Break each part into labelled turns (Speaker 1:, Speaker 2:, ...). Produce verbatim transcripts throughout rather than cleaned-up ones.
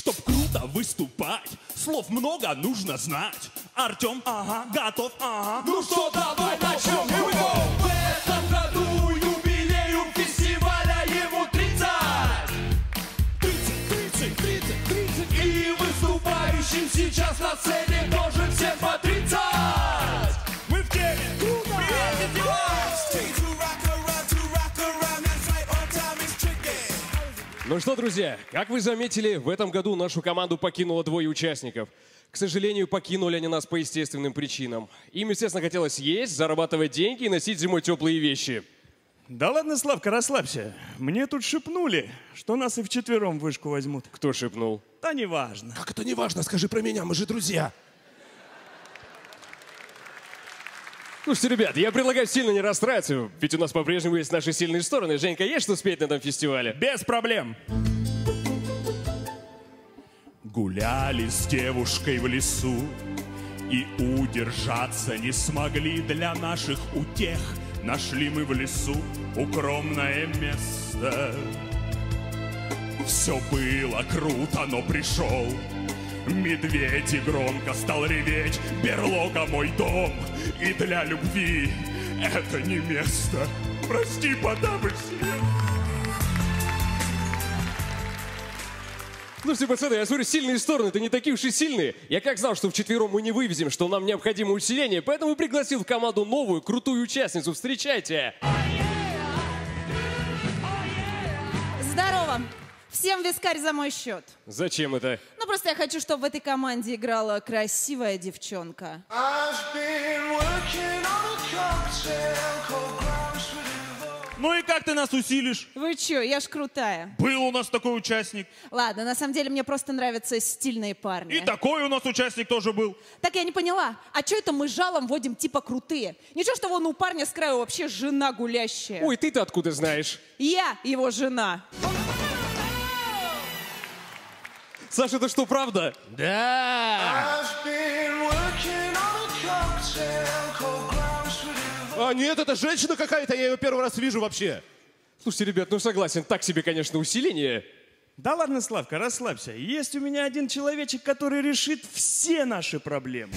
Speaker 1: Чтоб круто выступать, слов много нужно знать. Артем, ага, готов, ага. Ну что, давай начнем. Here we go. В этом году юбилею фестиваля ему тридцать. тридцать, тридцать, тридцать, тридцать. И выступающим сейчас на сцене тоже всем по тридцать. Мы в теме.
Speaker 2: Ну что, друзья, как вы заметили, в этом году нашу команду покинуло двое участников. К сожалению, покинули они нас по естественным причинам. Им, естественно, хотелось есть, зарабатывать деньги и носить зимой теплые вещи.
Speaker 3: Да ладно, Славка, расслабься. Мне тут шепнули, что нас и вчетвером в вышку возьмут.
Speaker 2: Кто шепнул?
Speaker 3: Да неважно.
Speaker 4: Как это неважно? Скажи про меня, мы же друзья.
Speaker 2: Слушайте, ребят, я предлагаю сильно не расстраиваться, ведь у нас по-прежнему есть наши сильные стороны. Женька, есть что спеть на этом фестивале?
Speaker 3: Без проблем.
Speaker 1: Гуляли с девушкой в лесу и удержаться не смогли. Для наших утех нашли мы в лесу укромное место. Все было круто, но пришел медведь и громко стал реветь. Берлога мой дом, и для любви это не место. Прости, подавы все.
Speaker 2: Слушайте, пацаны, я смотрю, сильные стороны-то не такие уж и сильные. Я как знал, что вчетвером мы не вывезем, что нам необходимо усиление, поэтому пригласил в команду новую, крутую участницу. Встречайте!
Speaker 5: Здорово! Всем вискарь за мой счет.
Speaker 2: Зачем это?
Speaker 5: Ну, просто я хочу, чтобы в этой команде играла красивая девчонка.
Speaker 3: Ну и как ты нас усилишь?
Speaker 5: Вы чё, я ж крутая.
Speaker 3: Был у нас такой участник.
Speaker 5: Ладно, на самом деле мне просто нравятся стильные парни.
Speaker 3: И такой у нас участник тоже был.
Speaker 5: Так я не поняла, а чё это мы жалом водим типа крутые? Ничего, что вон у парня с краю вообще жена гулящая.
Speaker 2: Ой, ты-то откуда знаешь?
Speaker 5: Я его жена.
Speaker 2: Саша, это что, правда?
Speaker 4: Да. А нет, это женщина какая-то, я ее первый раз вижу вообще.
Speaker 2: Слушайте, ребят, ну согласен, так себе, конечно, усиление.
Speaker 3: Да ладно, Славка, расслабься. Есть у меня один человечек, который решит все наши проблемы.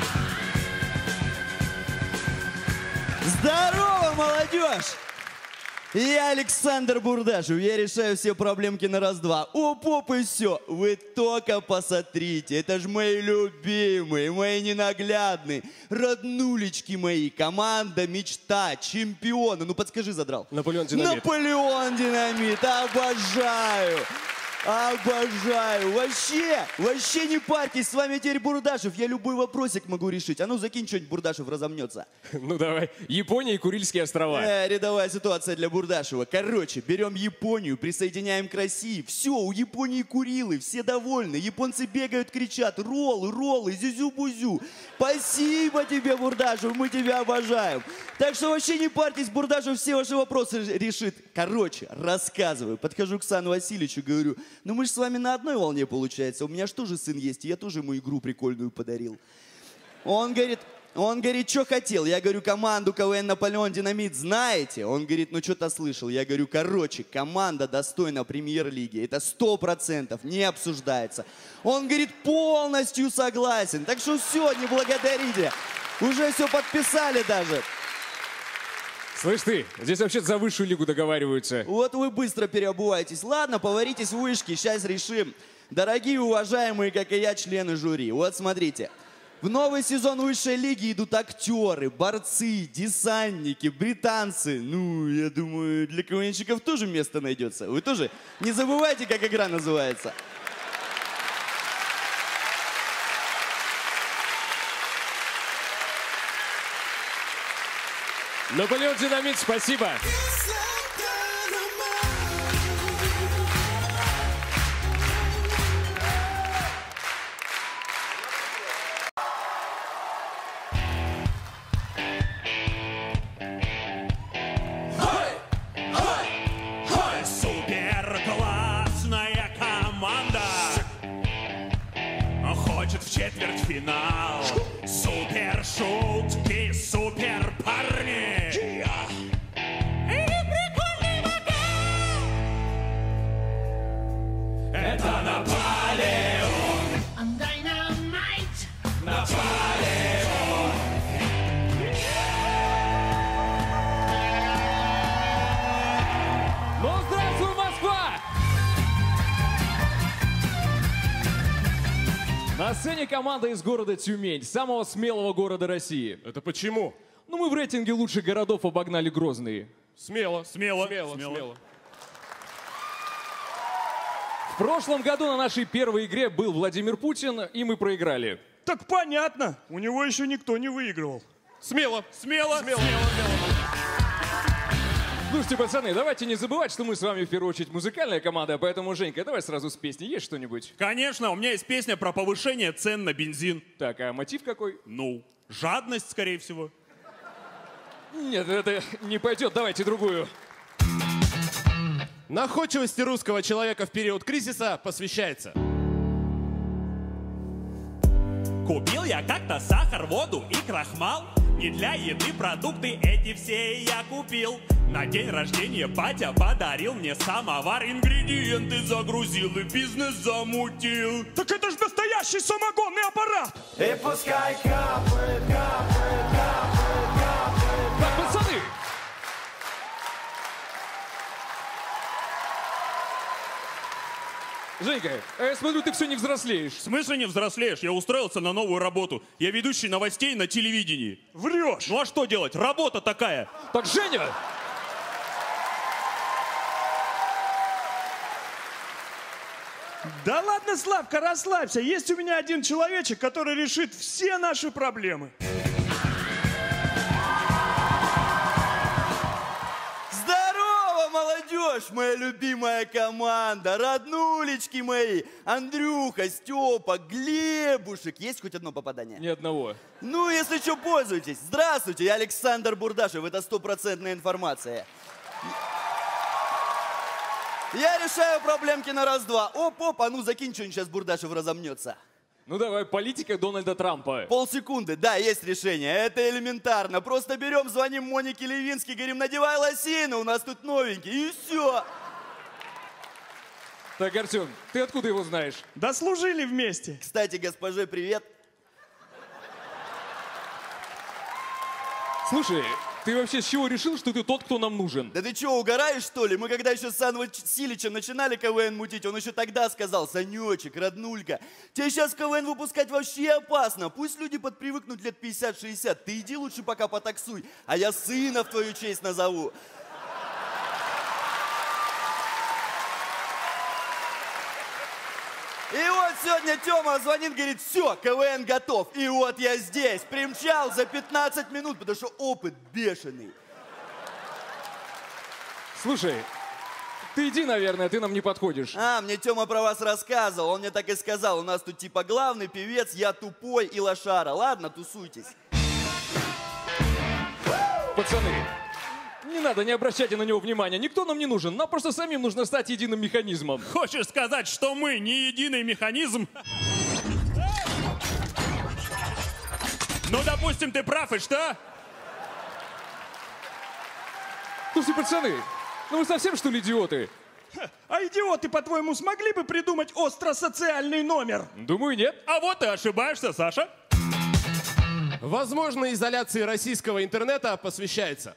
Speaker 6: Здорово, молодежь! Я Александр Бурдашев, я решаю все проблемки на раз-два. Оп-оп и все, вы только посмотрите, это ж мои любимые, мои ненаглядные, роднулечки мои, команда мечта, чемпионы. Ну подскажи, задрал.
Speaker 2: Наполеон Динамит.
Speaker 6: Наполеон Динамит, обожаю. Обожаю. Вообще, вообще не парьтесь, с вами теперь Бурдашев. Я любой вопросик могу решить. А ну закинь что-нибудь, Бурдашев разомнется.
Speaker 2: Ну давай. Япония и Курильские острова.
Speaker 6: Э, рядовая ситуация для Бурдашева. Короче, берем Японию, присоединяем к России. Все, у Японии Курилы, все довольны. Японцы бегают, кричат: роллы, роллы, зюзю-бузю. Спасибо тебе, Бурдашев, мы тебя обожаем. Так что вообще не парьтесь, Бурдашев все ваши вопросы решит. Короче, рассказываю. Подхожу к Сану Васильевичу, говорю: ну мы же с вами на одной волне получается. У меня же тоже сын есть, и я тоже ему игру прикольную подарил. Он говорит, он говорит, что хотел? Я говорю, команду КВН Наполеон Динамит знаете? Он говорит, ну что-то слышал. Я говорю, короче, команда достойна премьер-лиги. Это сто процентов, не обсуждается. Он говорит, полностью согласен. Так что все, не благодарите. Уже все подписали даже.
Speaker 2: Слышь ты, здесь вообще за высшую лигу договариваются.
Speaker 6: Вот вы быстро переобуваетесь. Ладно, поваритесь в вышке, сейчас решим. Дорогие, уважаемые, как и я, члены жюри, вот смотрите. В новый сезон высшей лиги идут актеры, борцы, десантники, британцы. Ну, я думаю, для КВНщиков тоже место найдется. Вы тоже не забывайте, как игра называется.
Speaker 2: Наполеон Динамит, спасибо.
Speaker 1: Супер классная команда хочет в четвертьфинал. Супер шутки, супер парни. Это Наполеон.
Speaker 7: На сцене команда из города Тюмень, самого смелого города России.
Speaker 2: Это почему?
Speaker 7: Ну, мы в рейтинге лучших городов обогнали Грозный.
Speaker 2: Смело.
Speaker 3: Смело.
Speaker 2: Смело,
Speaker 3: Смело.
Speaker 2: смело.
Speaker 7: В прошлом году на нашей первой игре был Владимир Путин, и мы проиграли.
Speaker 3: Так понятно. У него еще никто не выигрывал.
Speaker 2: Смело.
Speaker 3: Смело.
Speaker 2: Смело.
Speaker 7: Слушайте, пацаны, давайте не забывать, что мы с вами в первую очередь музыкальная команда, поэтому, Женька, давай сразу с песней. Есть что-нибудь?
Speaker 1: Конечно, у меня есть песня про повышение цен на бензин.
Speaker 7: Так, а мотив какой?
Speaker 1: Ну, жадность, скорее всего.
Speaker 7: Нет, это не пойдет, давайте другую.
Speaker 4: Находчивости русского человека в период кризиса посвящается.
Speaker 1: Купил я как-то сахар, воду и крахмал. Не для еды продукты эти все я купил. На день рождения батя подарил мне самовар. Ингредиенты загрузил и бизнес замутил.
Speaker 3: Так это же настоящий самогонный аппарат.
Speaker 8: И пускай капает, капает, капает, капает.
Speaker 7: Так, пацаны! Женька, а я смотрю, ты все не взрослеешь.
Speaker 1: В смысле не взрослеешь? Я устроился на новую работу. Я ведущий новостей на телевидении.
Speaker 3: Врешь.
Speaker 1: Ну а что делать? Работа такая.
Speaker 7: Так, Женя!
Speaker 3: Да ладно, Славка, расслабься. Есть у меня один человечек, который решит все наши проблемы.
Speaker 6: Здорово, молодежь, моя любимая команда, роднулечки мои, Андрюха, Степа, Глебушек. Есть хоть одно попадание?
Speaker 7: Ни одного.
Speaker 6: Ну, если что, пользуйтесь. Здравствуйте, я Александр Бурдашев, это стопроцентная информация. Я решаю проблемки на раз-два. Оп-оп, а ну закинь что-нибудь, сейчас Бурдашев разомнется.
Speaker 7: Ну давай, политика Дональда Трампа.
Speaker 6: Полсекунды, да, есть решение. Это элементарно. Просто берем, звоним Монике Левински, говорим, надевай лосины, у нас тут новенький, и все.
Speaker 7: Так, Артем, ты откуда его знаешь?
Speaker 3: Да служили вместе.
Speaker 6: Кстати, госпоже, привет.
Speaker 7: Слушай, ты вообще с чего решил, что ты тот, кто нам нужен?
Speaker 6: Да ты что, угораешь, что ли? Мы когда еще с Анвой Силичем начинали КВН мутить, он еще тогда сказал, Санечек, роднулька, тебе сейчас КВН выпускать вообще опасно. Пусть люди подпривыкнут лет пятьдесят-шестьдесят. Ты иди лучше пока потаксуй, а я сына в твою честь назову. И вот сегодня Тёма звонит, говорит, все, КВН готов. И вот я здесь, примчал за пятнадцать минут, потому что опыт бешеный.
Speaker 7: Слушай, ты иди, наверное, ты нам не подходишь.
Speaker 6: А, мне Тёма про вас рассказывал, он мне так и сказал. У нас тут типа главный певец, я тупой и лошара. Ладно, тусуйтесь.
Speaker 7: Пацаны, не надо, не обращайте на него внимания. Никто нам не нужен. Нам просто самим нужно стать единым механизмом.
Speaker 1: Хочешь сказать, что мы не единый механизм? Ну, допустим, ты прав, и что?
Speaker 7: Слушайте, пацаны, ну вы совсем, что ли, идиоты?
Speaker 3: А идиоты, по-твоему, смогли бы придумать остросоциальный номер?
Speaker 7: Думаю, нет.
Speaker 1: А вот ты ошибаешься, Саша.
Speaker 4: Возможно, изоляции российского интернета посвящается.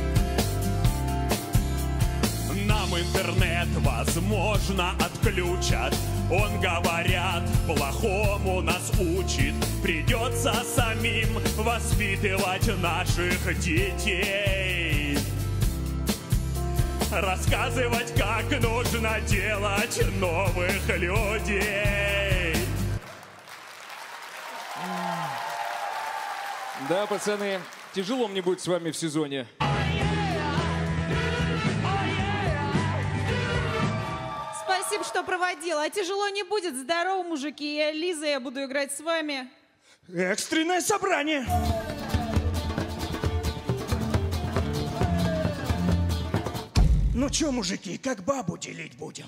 Speaker 1: Нам интернет, возможно, отключат. Он, говорят, плохому нас учит. Придется самим воспитывать наших детей. Рассказывать, как нужно делать новых людей.
Speaker 7: Да, пацаны, тяжело мне будет с вами в сезоне.
Speaker 5: Спасибо, что проводила. А тяжело не будет. Здорово, мужики. Я Лиза, я буду играть с вами.
Speaker 3: Экстренное собрание. Ну чё, мужики, как бабу делить будем?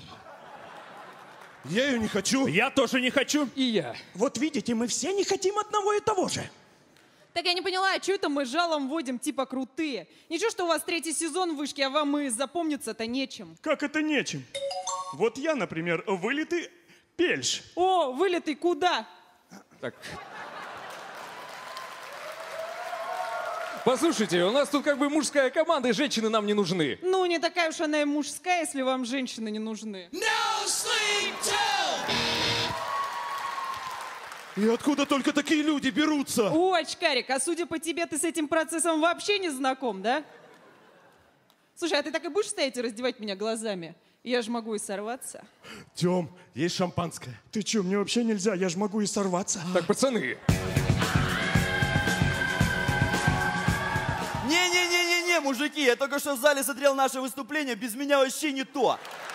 Speaker 4: Я ее не хочу.
Speaker 1: Я тоже не хочу.
Speaker 7: И я.
Speaker 3: Вот видите, мы все не хотим одного и того же.
Speaker 5: Так я не поняла, а что это мы жалом водим, типа крутые? Ничего, что у вас третий сезон в вышке, а вам и запомниться-то нечем.
Speaker 3: Как это нечем? Вот я, например, вылитый пельш.
Speaker 5: О, вылитый куда?
Speaker 7: Так. Послушайте, у нас тут как бы мужская команда, и женщины нам не нужны.
Speaker 5: Ну, не такая уж она и мужская, если вам женщины не нужны.
Speaker 4: И откуда только такие люди берутся?
Speaker 5: О, очкарик, а судя по тебе, ты с этим процессом вообще не знаком, да? Слушай, а ты так и будешь стоять и раздевать меня глазами? Я же могу и сорваться.
Speaker 4: Тём, есть шампанское?
Speaker 3: Ты чё, мне вообще нельзя, я же могу и сорваться.
Speaker 2: Так, пацаны,
Speaker 6: Не-не-не-не-не, мужики, я только что в зале смотрел наше выступление, без меня вообще не то.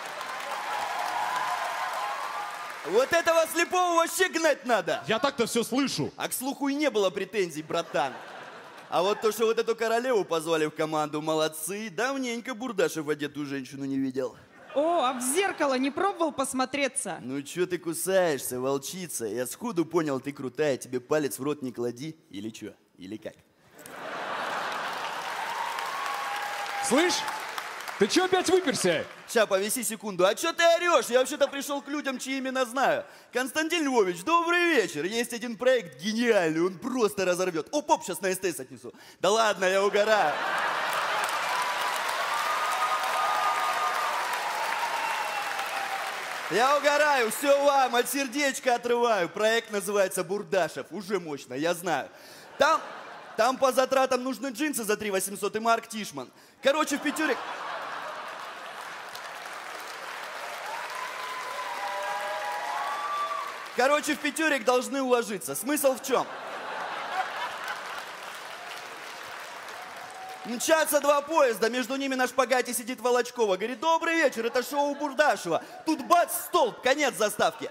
Speaker 6: Вот этого слепого вообще гнать надо.
Speaker 4: Я так-то все слышу.
Speaker 6: А к слуху и не было претензий, братан. А вот то, что вот эту королеву позвали в команду, молодцы. Давненько Бурдашев одетую женщину не видел.
Speaker 5: О, а в зеркало не пробовал посмотреться?
Speaker 6: Ну чё ты кусаешься, волчица? Я сходу понял, ты крутая, тебе палец в рот не клади. Или чё? Или как?
Speaker 2: слышь, ты чё опять выперся?
Speaker 6: Ща, повиси секунду. А чё ты орёшь? Я вообще-то пришел к людям, чьи имена знаю. Константин Львович, добрый вечер. Есть один проект гениальный, он просто разорвет. О, поп, сейчас на СТС отнесу. Да ладно, я угораю. Я угораю, все вам, от сердечка отрываю. Проект называется «Бурдашев». Уже мощно, я знаю. Там, там по затратам нужны джинсы за три восемьсот и Марк Тишман. Короче, в пятерик... Короче, в пятерик должны уложиться. Смысл в чем? Мчатся два поезда, между ними на шпагате сидит Волочкова. Говорит, добрый вечер, это шоу Бурдашева. Тут бац, столб, конец заставки.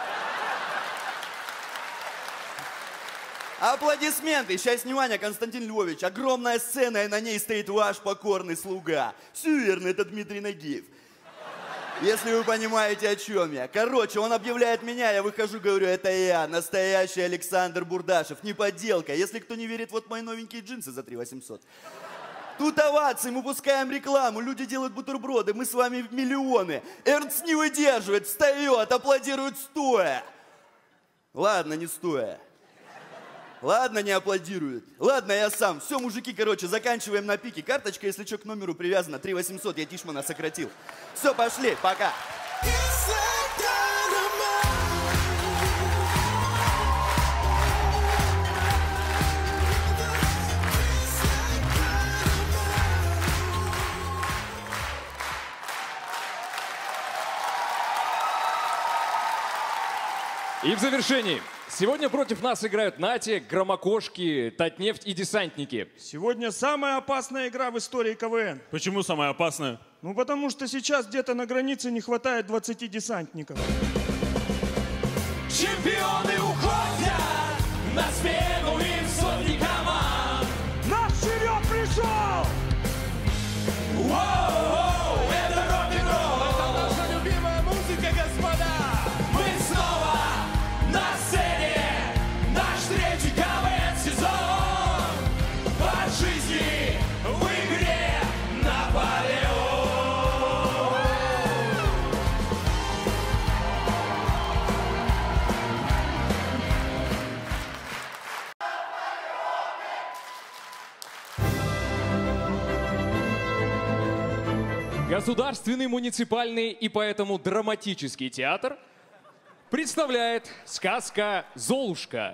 Speaker 6: Аплодисменты. Сейчас, внимание, Константин Львович. Огромная сцена, и на ней стоит ваш покорный слуга. Все верно, это Дмитрий Нагиев. Если вы понимаете, о чем я. Короче, он объявляет меня, я выхожу, говорю, это я, настоящий Александр Бурдашев, не подделка. Если кто не верит, вот мои новенькие джинсы за три восемьсот. Тут овации, мы пускаем рекламу, люди делают бутерброды, мы с вами в миллионы. Эрнст не выдерживает, встает, аплодирует стоя. Ладно, не стоя. Ладно, не аплодирует. Ладно, я сам. Все, мужики, короче, заканчиваем на пике. Карточка, если что, к номеру привязана. три восемьсот, я Тишмана сократил. Все, пошли, пока.
Speaker 2: И в завершении. Сегодня против нас играют Нати, Громокошки, Татнефть и Десантники.
Speaker 3: Сегодня самая опасная игра в истории КВН.
Speaker 1: Почему самое опасное?
Speaker 3: Ну, потому что сейчас где-то на границе не хватает двадцати десантников.
Speaker 8: Чемпионы уходят на смену им сотни команд.
Speaker 3: Наш черед пришел!
Speaker 8: Воу-воу, это рок-н-ролл, это наша любимая музыка, господа. Мы снова на сцене, наш третий КВН-сезон. По жизни в игре Наполеон.
Speaker 2: Государственный муниципальный и поэтому драматический театр представляет сказка «Золушка».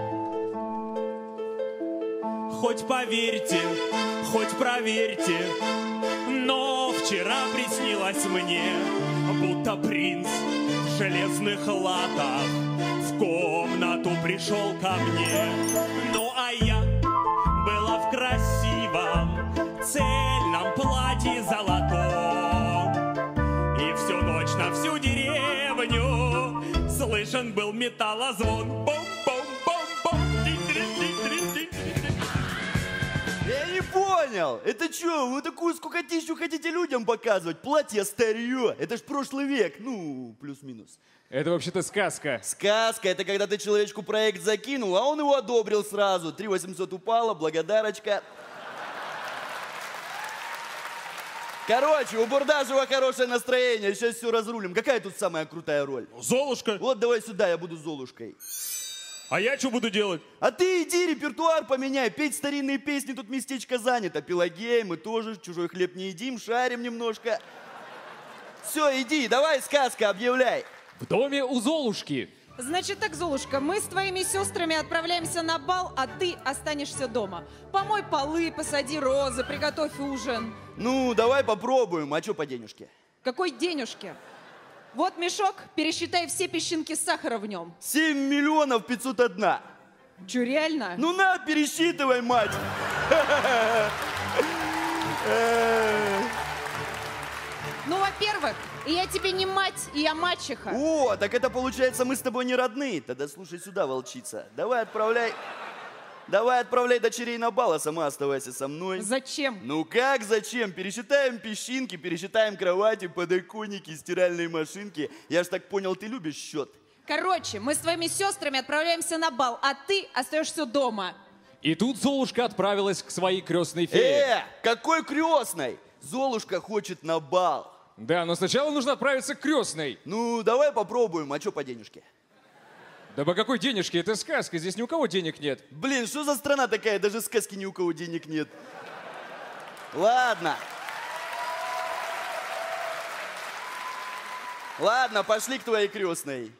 Speaker 1: Хоть поверьте, хоть проверьте, но вчера приснилось мне, будто принц в железных латах в комнату пришел ко мне. Ну а я была в красивом цельном платье золотом, и всю ночь на всю деревню слышен был металлозвон. Бом-бом-бом-бом.
Speaker 6: Я не понял. Это что, вы такую скукотищу хотите людям показывать? Платье старье. Это ж прошлый век. Ну, плюс-минус.
Speaker 2: Это вообще-то сказка.
Speaker 6: Сказка — это когда ты человечку проект закинул, а он его одобрил сразу. три восемьсот упало, благодарочка. Короче, у Бурдашева хорошее настроение, сейчас все разрулим. Какая тут самая крутая роль?
Speaker 1: Золушка.
Speaker 6: Вот давай сюда, я буду Золушкой.
Speaker 1: А я что буду делать?
Speaker 6: А ты иди репертуар поменяй, петь старинные песни, тут местечко занято. Пелагея, мы тоже чужой хлеб не едим, шарим немножко. Все, иди, давай сказка объявляй.
Speaker 2: В доме у Золушки.
Speaker 5: Значит так, Золушка, мы с твоими сестрами отправляемся на бал, а ты останешься дома. Помой полы, посади розы, приготовь ужин.
Speaker 6: Ну, давай попробуем. А что по денежке?
Speaker 5: Какой денежки? Вот мешок, пересчитай все песчинки сахара в нем.
Speaker 6: семь миллионов пятьсот одна.
Speaker 5: Че, реально?
Speaker 6: Ну на, пересчитывай, мать.
Speaker 5: Ну, во-первых, я тебе не мать, я мачеха.
Speaker 6: О, так это получается, мы с тобой не родные. Тогда слушай сюда, волчица. Давай отправляй... Давай отправляй дочерей на бал, а сама оставайся со мной.
Speaker 5: Зачем?
Speaker 6: Ну как зачем? Пересчитаем песчинки, пересчитаем кровати, подоконники, стиральные машинки. Я ж так понял, ты любишь счет.
Speaker 5: Короче, мы с твоими сестрами отправляемся на бал, а ты остаешься дома.
Speaker 7: И тут Золушка отправилась к своей крестной фее.
Speaker 6: Э, какой крестной? Золушка хочет на бал.
Speaker 7: Да, но сначала нужно отправиться к крестной.
Speaker 6: Ну, давай попробуем, а что по денежке?
Speaker 7: Да по какой денежке? Это сказка, здесь ни у кого денег нет.
Speaker 6: Блин, что за страна такая, даже сказки ни у кого денег нет. Ладно. Ладно, пошли к твоей крестной.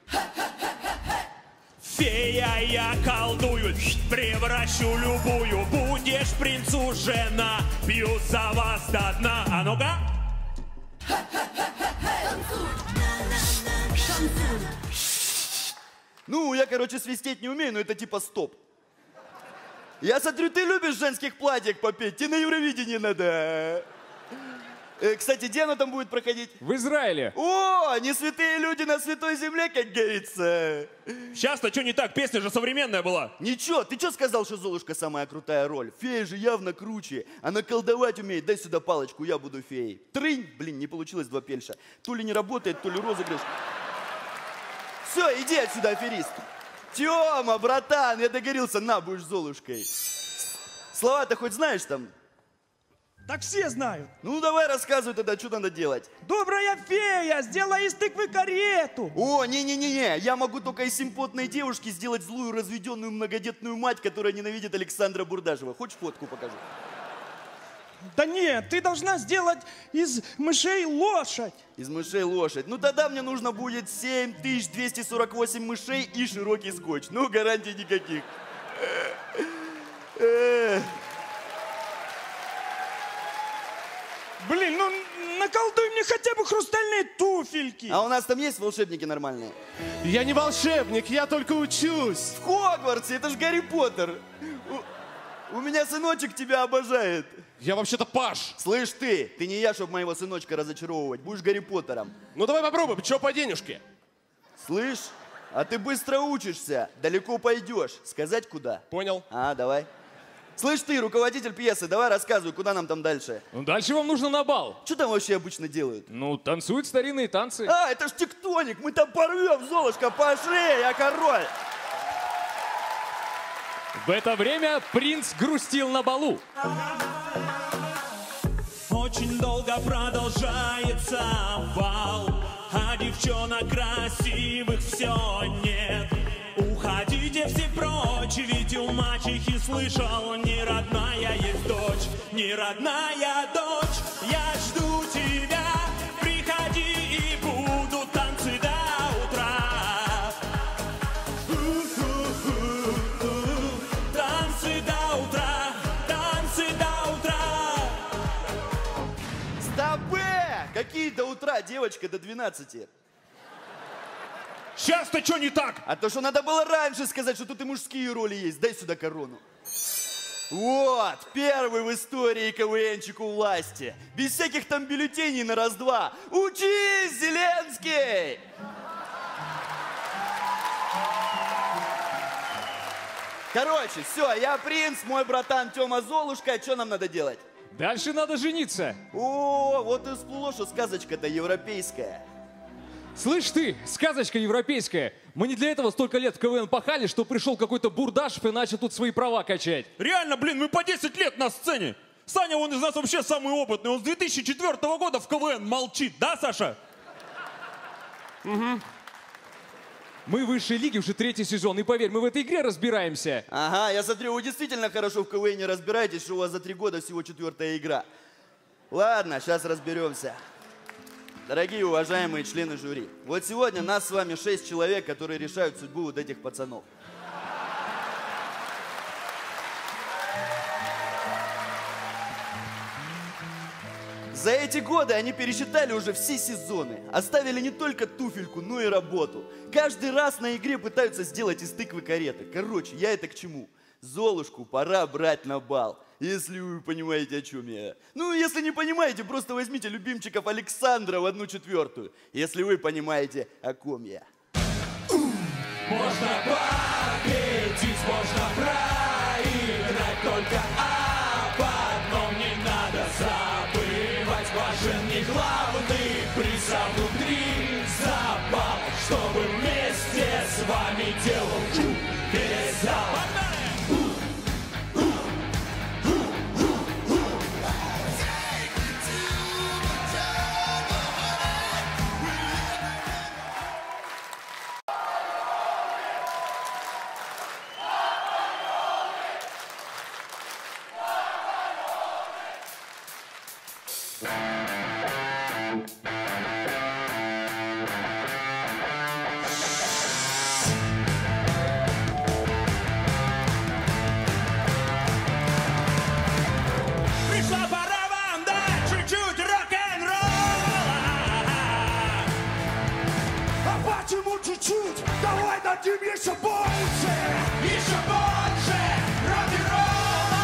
Speaker 1: Фея, я колдую, превращу любую. Будешь принцу жена, пью за вас до дна. А ну-ка.
Speaker 6: Ну, я, короче, свистеть не умею, но это типа стоп. Я смотрю, ты любишь женских платьев попеть, тебе на Евровидении надо. Э, кстати, где оно там будет проходить?
Speaker 7: В Израиле.
Speaker 6: О, не святые люди на святой земле, как говорится.
Speaker 1: Сейчас-то что не так? Песня же современная была.
Speaker 6: Ничего, ты что сказал, что Золушка самая крутая роль? Фея же явно круче. Она колдовать умеет. Дай сюда палочку, я буду феей. Трынь! Блин, не получилось два пельша. То ли не работает, то ли розыгрыш. Все, иди отсюда, аферист. Тёма, братан, я договорился, на, будешь Золушкой. Слова-то хоть знаешь там?
Speaker 3: Так все знают.
Speaker 6: Ну, давай рассказывай тогда, что надо делать.
Speaker 3: Добрая фея, сделай из тыквы карету.
Speaker 6: О, не-не-не-не, я могу только из симпотной девушки сделать злую разведенную многодетную мать, которая ненавидит Александра Бурдашева. Хочешь фотку покажу?
Speaker 3: Да нет, ты должна сделать из мышей лошадь.
Speaker 6: Из мышей лошадь. Ну тогда мне нужно будет семь тысяч двести сорок восемь мышей и широкий скотч. Ну, гарантий никаких.
Speaker 3: Блин, ну наколдуй мне хотя бы хрустальные туфельки.
Speaker 6: А у нас там есть волшебники нормальные?
Speaker 4: Я не волшебник, я только учусь.
Speaker 6: В Хогвартсе, это ж Гарри Поттер. У, у меня сыночек тебя обожает.
Speaker 4: Я вообще-то Паш.
Speaker 6: Слышь ты, ты не я, чтобы моего сыночка разочаровывать. Будешь Гарри Поттером.
Speaker 4: Ну давай попробуем, что по денежке?
Speaker 6: Слышь, а ты быстро учишься, далеко пойдешь. Сказать куда?
Speaker 4: Понял.
Speaker 6: А, давай. Слышь ты, руководитель пьесы, давай рассказывай, куда нам там дальше.
Speaker 7: Ну, дальше вам нужно на бал.
Speaker 6: Что там вообще обычно делают?
Speaker 7: Ну, танцуют старинные танцы.
Speaker 6: А, это ж тектоник, мы там порвем, Золушка, пошли, я король.
Speaker 7: В это время принц грустил на балу.
Speaker 1: Очень долго продолжается бал, а девчонок красивых все нет. Уходите все прочь, ведь у мачехи слышал, не родная есть дочь, не родная дочь. Я жду тебя, приходи и будут танцы до утра. У-ху-ху-ху. Танцы до утра, танцы до утра.
Speaker 6: Стопэ! Какие до утра, девочка, до двенадцати?
Speaker 1: Сейчас-то что не так?
Speaker 6: А то, что надо было раньше сказать, что тут и мужские роли есть. Дай сюда корону. Вот, первый в истории КВНчик у власти. Без всяких там бюллетеней на раз-два. Учись, Зеленский! Короче, все, я принц, мой братан Тёма Золушка. Что нам надо делать?
Speaker 7: Дальше надо жениться.
Speaker 6: О, вот и всплыло, что сказочка-то европейская.
Speaker 7: Слышь ты, сказочка европейская. Мы не для этого столько лет в КВН пахали, что пришел какой-то Бурдашев и начал тут свои права качать.
Speaker 1: Реально, блин, мы по десять лет на сцене. Саня, он из нас вообще самый опытный. Он с две тысячи четвёртого года в КВН молчит, да, Саша?
Speaker 7: Угу. Мы в высшей лиге уже третий сезон, и поверь, мы в этой игре разбираемся.
Speaker 6: Ага, я смотрю, вы действительно хорошо в КВН разбираетесь, что у вас за три года всего четвертая игра. Ладно, сейчас разберемся. Дорогие уважаемые члены жюри, вот сегодня нас с вами шесть человек, которые решают судьбу вот этих пацанов. За эти годы они пересчитали уже все сезоны. Оставили не только туфельку, но и работу. Каждый раз на игре пытаются сделать из тыквы кареты. Короче, я это к чему? Золушку пора брать на бал. Если вы понимаете, о чем я. Ну, если не понимаете, просто возьмите любимчиков Александра в одну четвертую. Если вы понимаете, о ком я.
Speaker 8: Можно победить, можно проиграть, только об одном не надо забывать. Важен не главный приз, а внутри забав, чтобы вместе с вами делал весь зал.
Speaker 9: Еще больше, еще больше рок-н-ролла.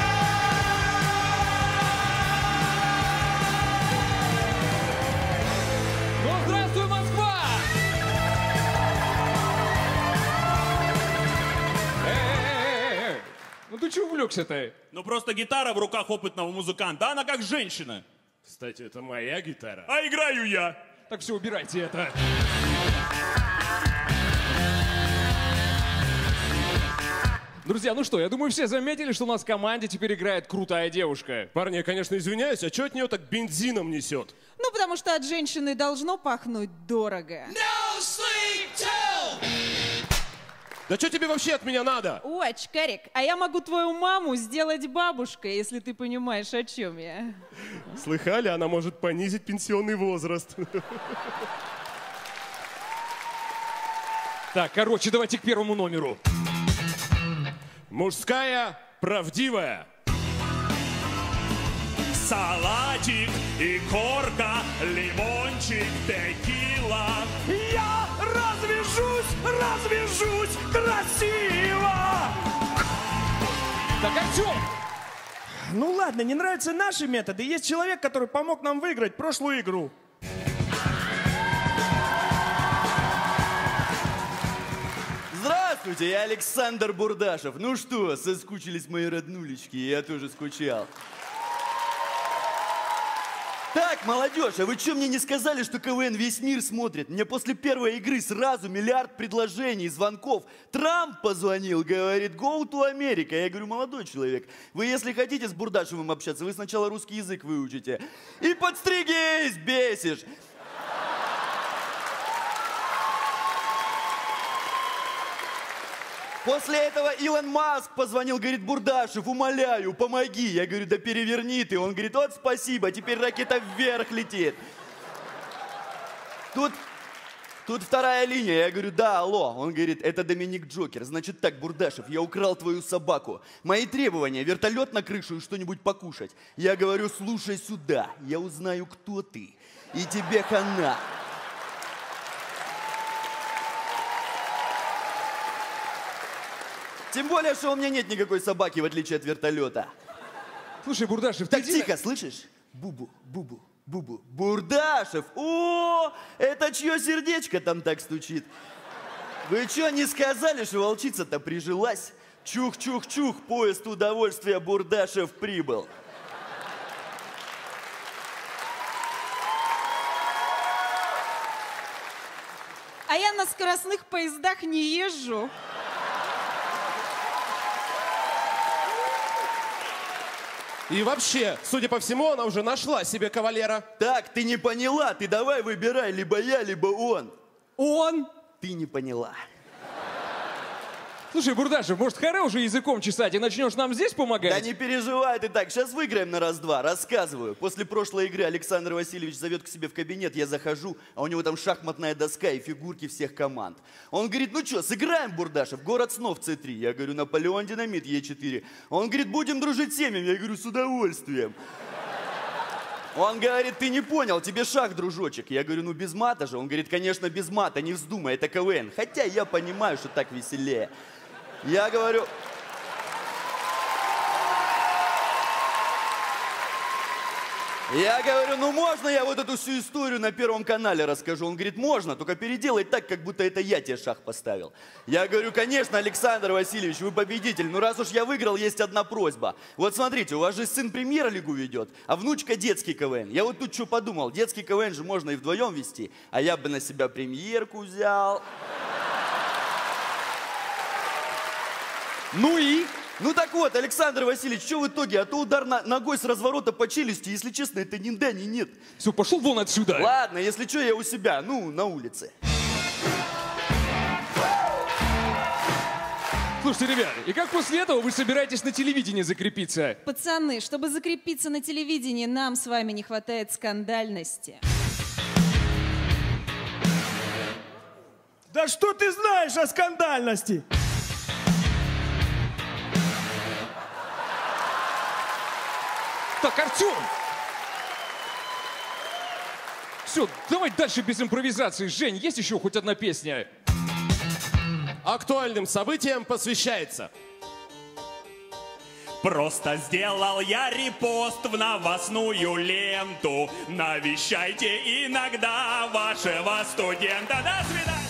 Speaker 7: Ну, здравствуй, Москва! Эй-эй-эй! Ну ты чего увлекся-то?
Speaker 1: Ну просто гитара в руках опытного музыканта, она как женщина.
Speaker 2: Кстати, это моя гитара.
Speaker 1: А играю я.
Speaker 7: Так все, убирайте это. Друзья, ну что, я думаю, все заметили, что у нас в команде теперь играет крутая девушка.
Speaker 2: Парни, я, конечно, извиняюсь, а что от нее так бензином несет?
Speaker 5: Ну, потому что от женщины должно пахнуть дорого.
Speaker 2: Да что тебе вообще от меня надо?
Speaker 5: О, очкарик, а я могу твою маму сделать бабушкой, если ты понимаешь, о чем я.
Speaker 2: Слыхали, она может понизить пенсионный возраст.
Speaker 7: Так, короче, давайте к первому номеру.
Speaker 2: Мужская, правдивая.
Speaker 1: Салатик и корка, лимончик, текила.
Speaker 9: Я развяжусь, развяжусь красиво.
Speaker 7: Так, Артем!
Speaker 3: Ну ладно, не нравятся наши методы. Есть человек, который помог нам выиграть прошлую игру.
Speaker 6: Здравствуйте, я Александр Бурдашев. Ну что, соскучились мои роднулечки, я тоже скучал. Так, молодежь, а вы что мне не сказали, что КВН весь мир смотрит? Мне после первой игры сразу миллиард предложений, звонков. Трамп позвонил, говорит, go to America. Я говорю, молодой человек, вы если хотите с Бурдашевым общаться, вы сначала русский язык выучите. И подстригись, бесишь. После этого Илон Маск позвонил, говорит, Бурдашев, умоляю, помоги. Я говорю, да переверни ты. Он говорит, вот спасибо, теперь ракета вверх летит. Тут, тут вторая линия. Я говорю, да, алло. Он говорит, это Доминик Джокер. Значит так, Бурдашев, я украл твою собаку. Мои требования, вертолет на крышу и что-нибудь покушать. Я говорю, слушай сюда, я узнаю, кто ты. И тебе хана. Тем более, что у меня нет никакой собаки, в отличие от вертолета.
Speaker 7: Слушай, Бурдашев,
Speaker 6: так
Speaker 7: ты...
Speaker 6: тихо, слышишь? Бубу, бубу, бубу. Бурдашев! О, это чье сердечко там так стучит? Вы что, не сказали, что волчица-то прижилась? Чух-чух-чух, поезд удовольствия Бурдашев прибыл.
Speaker 5: А я на скоростных поездах не езжу.
Speaker 2: И вообще, судя по всему, она уже нашла себе кавалера.
Speaker 6: Так, ты не поняла, ты давай выбирай, либо я, либо он.
Speaker 5: Он?
Speaker 6: Ты не поняла.
Speaker 7: Слушай, Бурдашев, может, харе уже языком чесать и начнешь нам здесь помогать?
Speaker 6: Да не переживай ты так, сейчас выиграем на раз-два, рассказываю. После прошлой игры Александр Васильевич зовет к себе в кабинет, я захожу, а у него там шахматная доска и фигурки всех команд. Он говорит, ну что, сыграем, Бурдашев, город снов С три. Я говорю, Наполеон Динамит Е четыре. Он говорит, будем дружить семьям. Я говорю, с удовольствием. Он говорит, ты не понял, тебе шах, дружочек. Я говорю, ну без мата же. Он говорит, конечно, без мата, не вздумай, это КВН. Хотя я понимаю, что так веселее. Я говорю... Я говорю, ну можно я вот эту всю историю на Первом канале расскажу? Он говорит, можно, только переделай так, как будто это я тебе шах поставил. Я говорю, конечно, Александр Васильевич, вы победитель, но раз уж я выиграл, есть одна просьба. Вот смотрите, у вас же сын премьер-лигу ведет, а внучка детский КВН. Я вот тут что подумал, детский КВН же можно и вдвоем вести, а я бы на себя премьерку взял. Ну и? Ну так вот, Александр Васильевич, что в итоге? А то удар на, ногой с разворота по челюсти, если честно, это ни да, ни нет.
Speaker 7: Все, пошел вон отсюда.
Speaker 6: Ладно, если что, я у себя, ну, на улице.
Speaker 7: Слушайте, ребят, и как после этого вы собираетесь на телевидении закрепиться?
Speaker 5: Пацаны, чтобы закрепиться на телевидении, нам с вами не хватает скандальности.
Speaker 3: Да что ты знаешь о скандальности?
Speaker 7: Так, Артем! Все, давай дальше без импровизации. Жень, есть еще хоть одна песня?
Speaker 4: Актуальным событиям посвящается.
Speaker 1: Просто сделал я репост в новостную ленту. Навещайте иногда вашего студента. До свидания!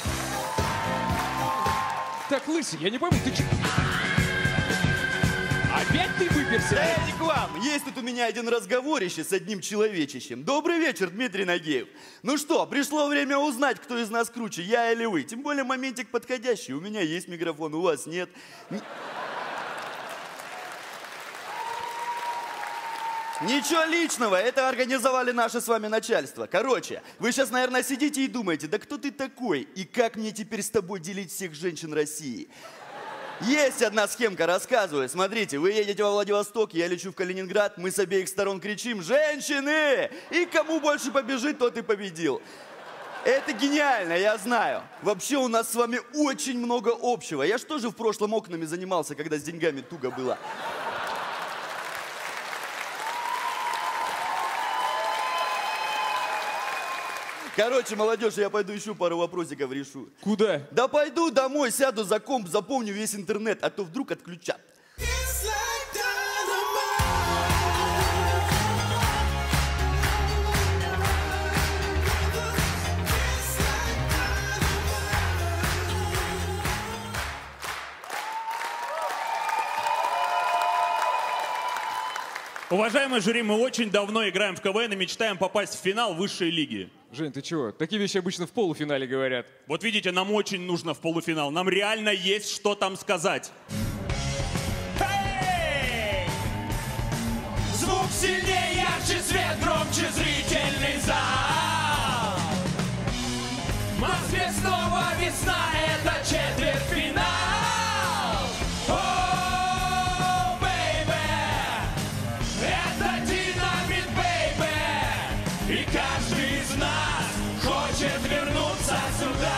Speaker 7: Так, Лысый, я не пойму, ты че... Опять ты выперся?
Speaker 6: Да я не к вам. Есть тут у меня один разговорище с одним человечищем. Добрый вечер, Дмитрий Нагиев. Ну что, пришло время узнать, кто из нас круче, я или вы. Тем более моментик подходящий. У меня есть микрофон, у вас нет. Ничего личного, это организовали наше с вами начальство. Короче, вы сейчас, наверное, сидите и думаете, да кто ты такой? И как мне теперь с тобой делить всех женщин России? Есть одна схемка, рассказываю. Смотрите, вы едете во Владивосток, я лечу в Калининград, мы с обеих сторон кричим «Женщины!» И кому больше побежит, тот и победил. Это гениально, я знаю. Вообще у нас с вами очень много общего. Я ж тоже в прошлом окнами занимался, когда с деньгами туго было. Короче, молодежь, я пойду еще пару вопросиков решу.
Speaker 7: Куда?
Speaker 6: Да пойду домой, сяду за комп, запомню весь интернет, а то вдруг отключат.
Speaker 1: Уважаемые жюри, мы очень давно играем в КВН и мечтаем попасть в финал высшей лиги.
Speaker 7: Жень, ты чего? Такие вещи обычно в полуфинале говорят.
Speaker 1: Вот видите, нам очень нужно в полуфинал. Нам реально есть что там сказать.
Speaker 8: Эй! Звук сильнее, ярче, свет громче, зрительный зал. В Москве снова весна, это четвертьфинал. О, бэйбэ, это динамит, бэйбэ. И каждый из нас хочет вернуться сюда.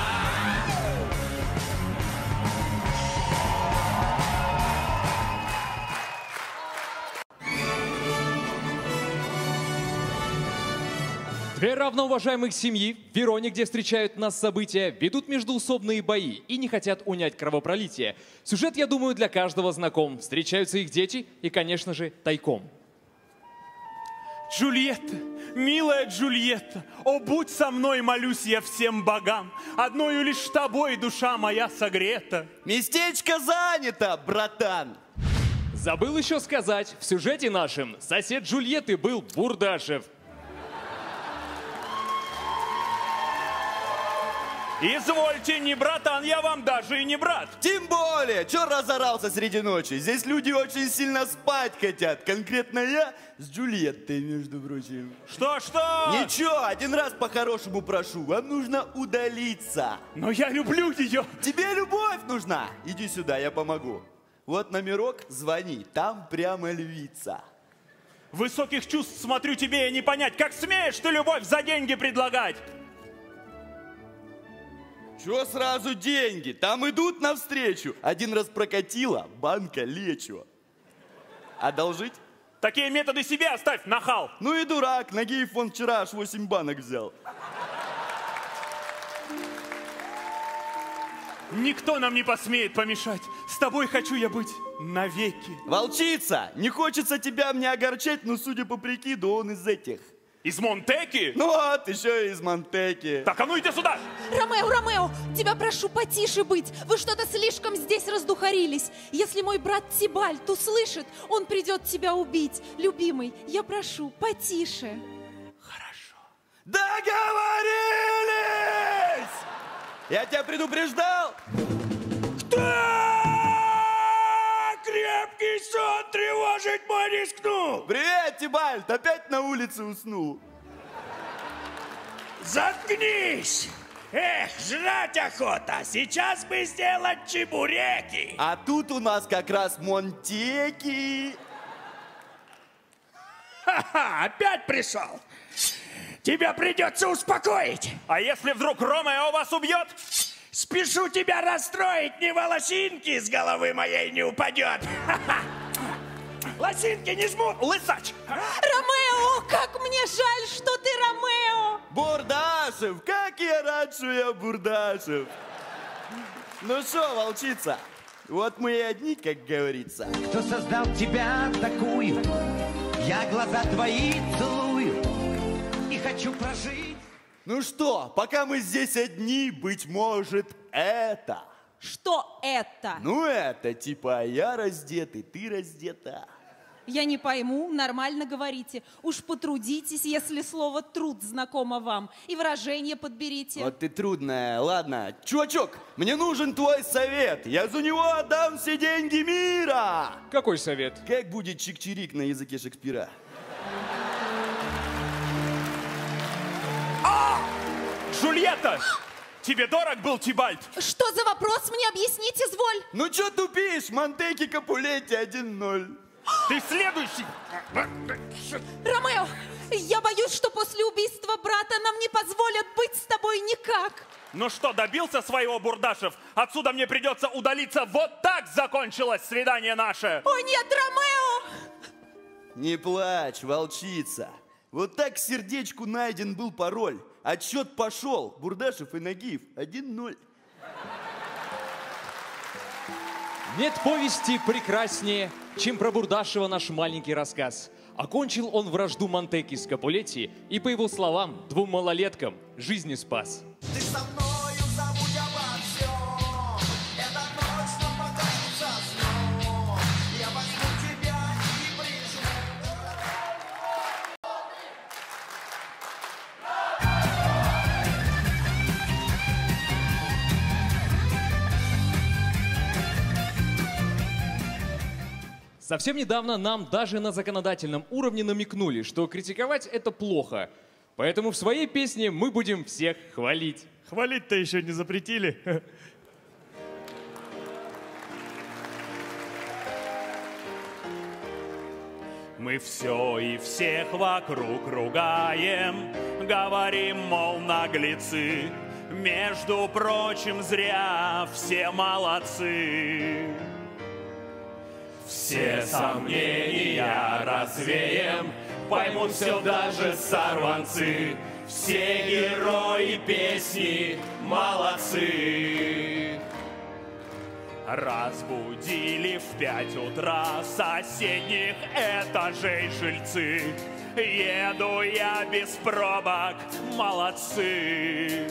Speaker 7: Две равноуважаемых семьи в Вероне, где встречают нас события, ведут междоусобные бои и не хотят унять кровопролитие. Сюжет, я думаю, для каждого знаком. Встречаются их дети и, конечно же, тайком.
Speaker 3: Джульетта, милая Джульетта, о, будь со мной, молюсь я всем богам, одною лишь тобой душа моя согрета.
Speaker 6: Местечко занято, братан.
Speaker 7: Забыл еще сказать, в сюжете нашем сосед Джульетты был Бурдашев.
Speaker 3: Извольте, не братан, я вам даже и не брат.
Speaker 6: Тем более, чё разорался среди ночи? Здесь люди очень сильно спать хотят. Конкретно я с Джульеттой, между прочим.
Speaker 3: Что, что?
Speaker 6: Ничего, один раз по-хорошему прошу. Вам нужно удалиться.
Speaker 3: Но я люблю ее.
Speaker 6: Тебе любовь нужна. Иди сюда, я помогу. Вот номерок, звони. Там прямо львица.
Speaker 3: Высоких чувств, смотрю, тебе и не понять. Как смеешь ты любовь за деньги предлагать?
Speaker 6: Чё сразу деньги? Там идут навстречу. Один раз прокатила, банка лечу. Одолжить?
Speaker 3: Такие методы себе оставь, нахал.
Speaker 6: Ну и дурак, на гей-фон вчера аж восемь банок взял.
Speaker 3: Никто нам не посмеет помешать. С тобой хочу я быть навеки.
Speaker 6: Волчица, не хочется тебя мне огорчать, но судя по прикиду, он из этих.
Speaker 3: Из Монтеки?
Speaker 6: Ну вот, еще и из Монтеки.
Speaker 3: Так, а ну иди сюда!
Speaker 10: Ромео, Ромео, тебя прошу потише быть. Вы что-то слишком здесь раздухарились. Если мой брат Тибальт услышит, он придет тебя убить. Любимый, я прошу, потише.
Speaker 3: Хорошо.
Speaker 6: Договорились! Я тебя предупреждал!
Speaker 9: Крепкий сон тревожить мой рискнул.
Speaker 6: Привет, Тибальт, опять на улице уснул.
Speaker 9: Заткнись! Эх, жрать охота! Сейчас бы сделать чебуреки!
Speaker 6: А тут у нас как раз Монтеки.
Speaker 9: Ха-ха, опять пришел! Тебя придется успокоить!
Speaker 3: А если вдруг Ромео вас убьет?
Speaker 9: Спешу тебя расстроить, ни волосинки с головы моей не упадет! Ха-ха! Лосинки не жмут!
Speaker 3: Лысач!
Speaker 10: Ромео, как мне жаль, что ты Ромео!
Speaker 6: Бурдашев, как я рад, что я Бурдашев. Ну что, волчица, вот мы и одни, как говорится.
Speaker 11: Кто создал тебя такую? Я глаза твои целую и хочу прожить.
Speaker 6: Ну что, пока мы здесь одни, быть может, это.
Speaker 5: Что это?
Speaker 6: Ну это, типа, я раздетый, ты раздета.
Speaker 5: Я не пойму, нормально говорите. Уж потрудитесь, если слово «труд» знакомо вам. И выражение подберите.
Speaker 6: Вот ты трудная. Ладно, чувачок, мне нужен твой совет. Я за него отдам все деньги мира.
Speaker 2: Какой совет?
Speaker 6: Как будет чик-чирик на языке Шекспира?
Speaker 3: А! Джульетта! Тебе дорог был Тибальт?
Speaker 10: Что за вопрос, мне объяснить изволь?
Speaker 6: Ну чё тупишь? Монтеки Капулетти один ноль.
Speaker 3: Ты следующий!
Speaker 10: Ромео, я боюсь, что после убийства брата нам не позволят быть с тобой никак.
Speaker 3: Ну что, добился своего, Бурдашев? Отсюда мне придется удалиться. Вот так закончилось свидание наше.
Speaker 10: О нет, Ромео!
Speaker 6: Не плачь, волчица. Вот так к сердечку найден был пароль. Отсчет пошел. Бурдашев и Нагиев один ноль.
Speaker 7: Нет повести прекраснее, чем про Бурдашева наш маленький рассказ. Окончил он вражду Монтеки с Капулетти и, по его словам, двум малолеткам жизни спас.
Speaker 9: Ты со мною забудь обо всем. Эта ночь нам покажется сном. Я возьму тебя и прижму.
Speaker 7: Совсем недавно нам даже на законодательном уровне намекнули, что критиковать это плохо. Поэтому в своей песне мы будем всех хвалить.
Speaker 3: Хвалить-то еще не запретили. Мы все и всех вокруг ругаем, говорим, мол, наглецы. Между прочим, зря все молодцы. Все сомнения развеем, поймут все даже сорванцы. Все герои песни молодцы. Разбудили в пять утра соседних этажей жильцы. Еду я без пробок, молодцы.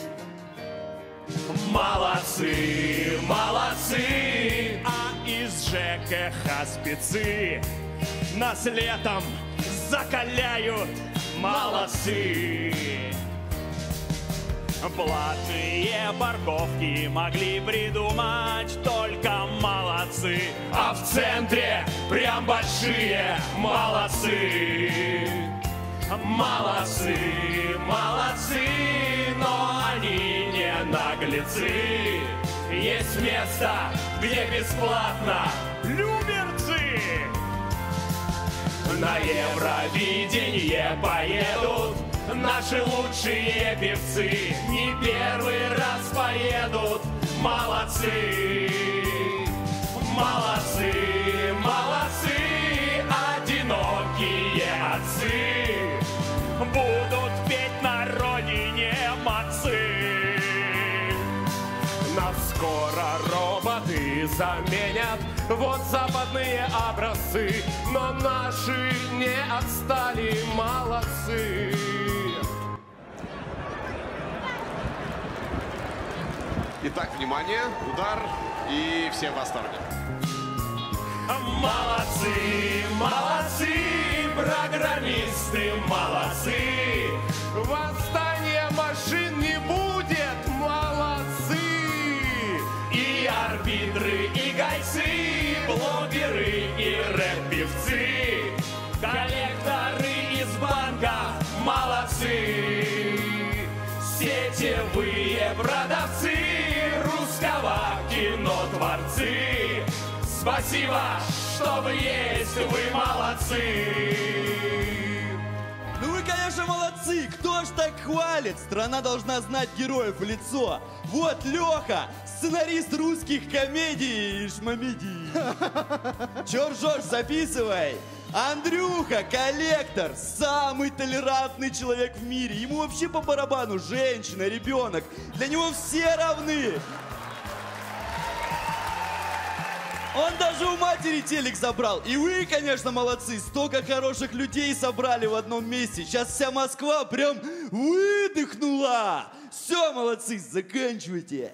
Speaker 3: Молодцы, молодцы, а из ЖКХ спецы нас летом закаляют, молодцы. Платные парковки могли придумать только молодцы.
Speaker 8: А в центре прям большие молодцы. Молодцы, молодцы, но они не наглецы. Есть место, где бесплатно
Speaker 3: люберцы
Speaker 8: на Евровидение поедут наши лучшие певцы. Не первый раз поедут. Молодцы, молодцы, молодцы, одинокие отцы
Speaker 3: будут петь на родине молодцы.
Speaker 8: Нас скоро роботы заменят, вот западные образцы, но наши не отстали, молодцы.
Speaker 12: Итак, внимание, удар, и все в восторге.
Speaker 8: Молодцы, молодцы, программисты, молодцы. Восстания машин не будет, молодцы. И арбитры, и гайцы, блогеры, и рэп-певцы, коллекторы из банка, молодцы. Сетевые продавцы русского кино творцы. Спасибо, что вы есть, вы молодцы.
Speaker 6: Ну вы, конечно, молодцы. Кто ж так хвалит? Страна должна знать героев в лицо. Вот Леха, сценарист русских комедий и шмамедий. Чё ржёшь, записывай. Андрюха, коллектор, самый толерантный человек в мире. Ему вообще по барабану женщина, ребенок. Для него все равны. Он даже у матери телек забрал. И вы, конечно, молодцы. Столько хороших людей собрали в одном месте. Сейчас вся Москва прям выдохнула. Все, молодцы, заканчивайте.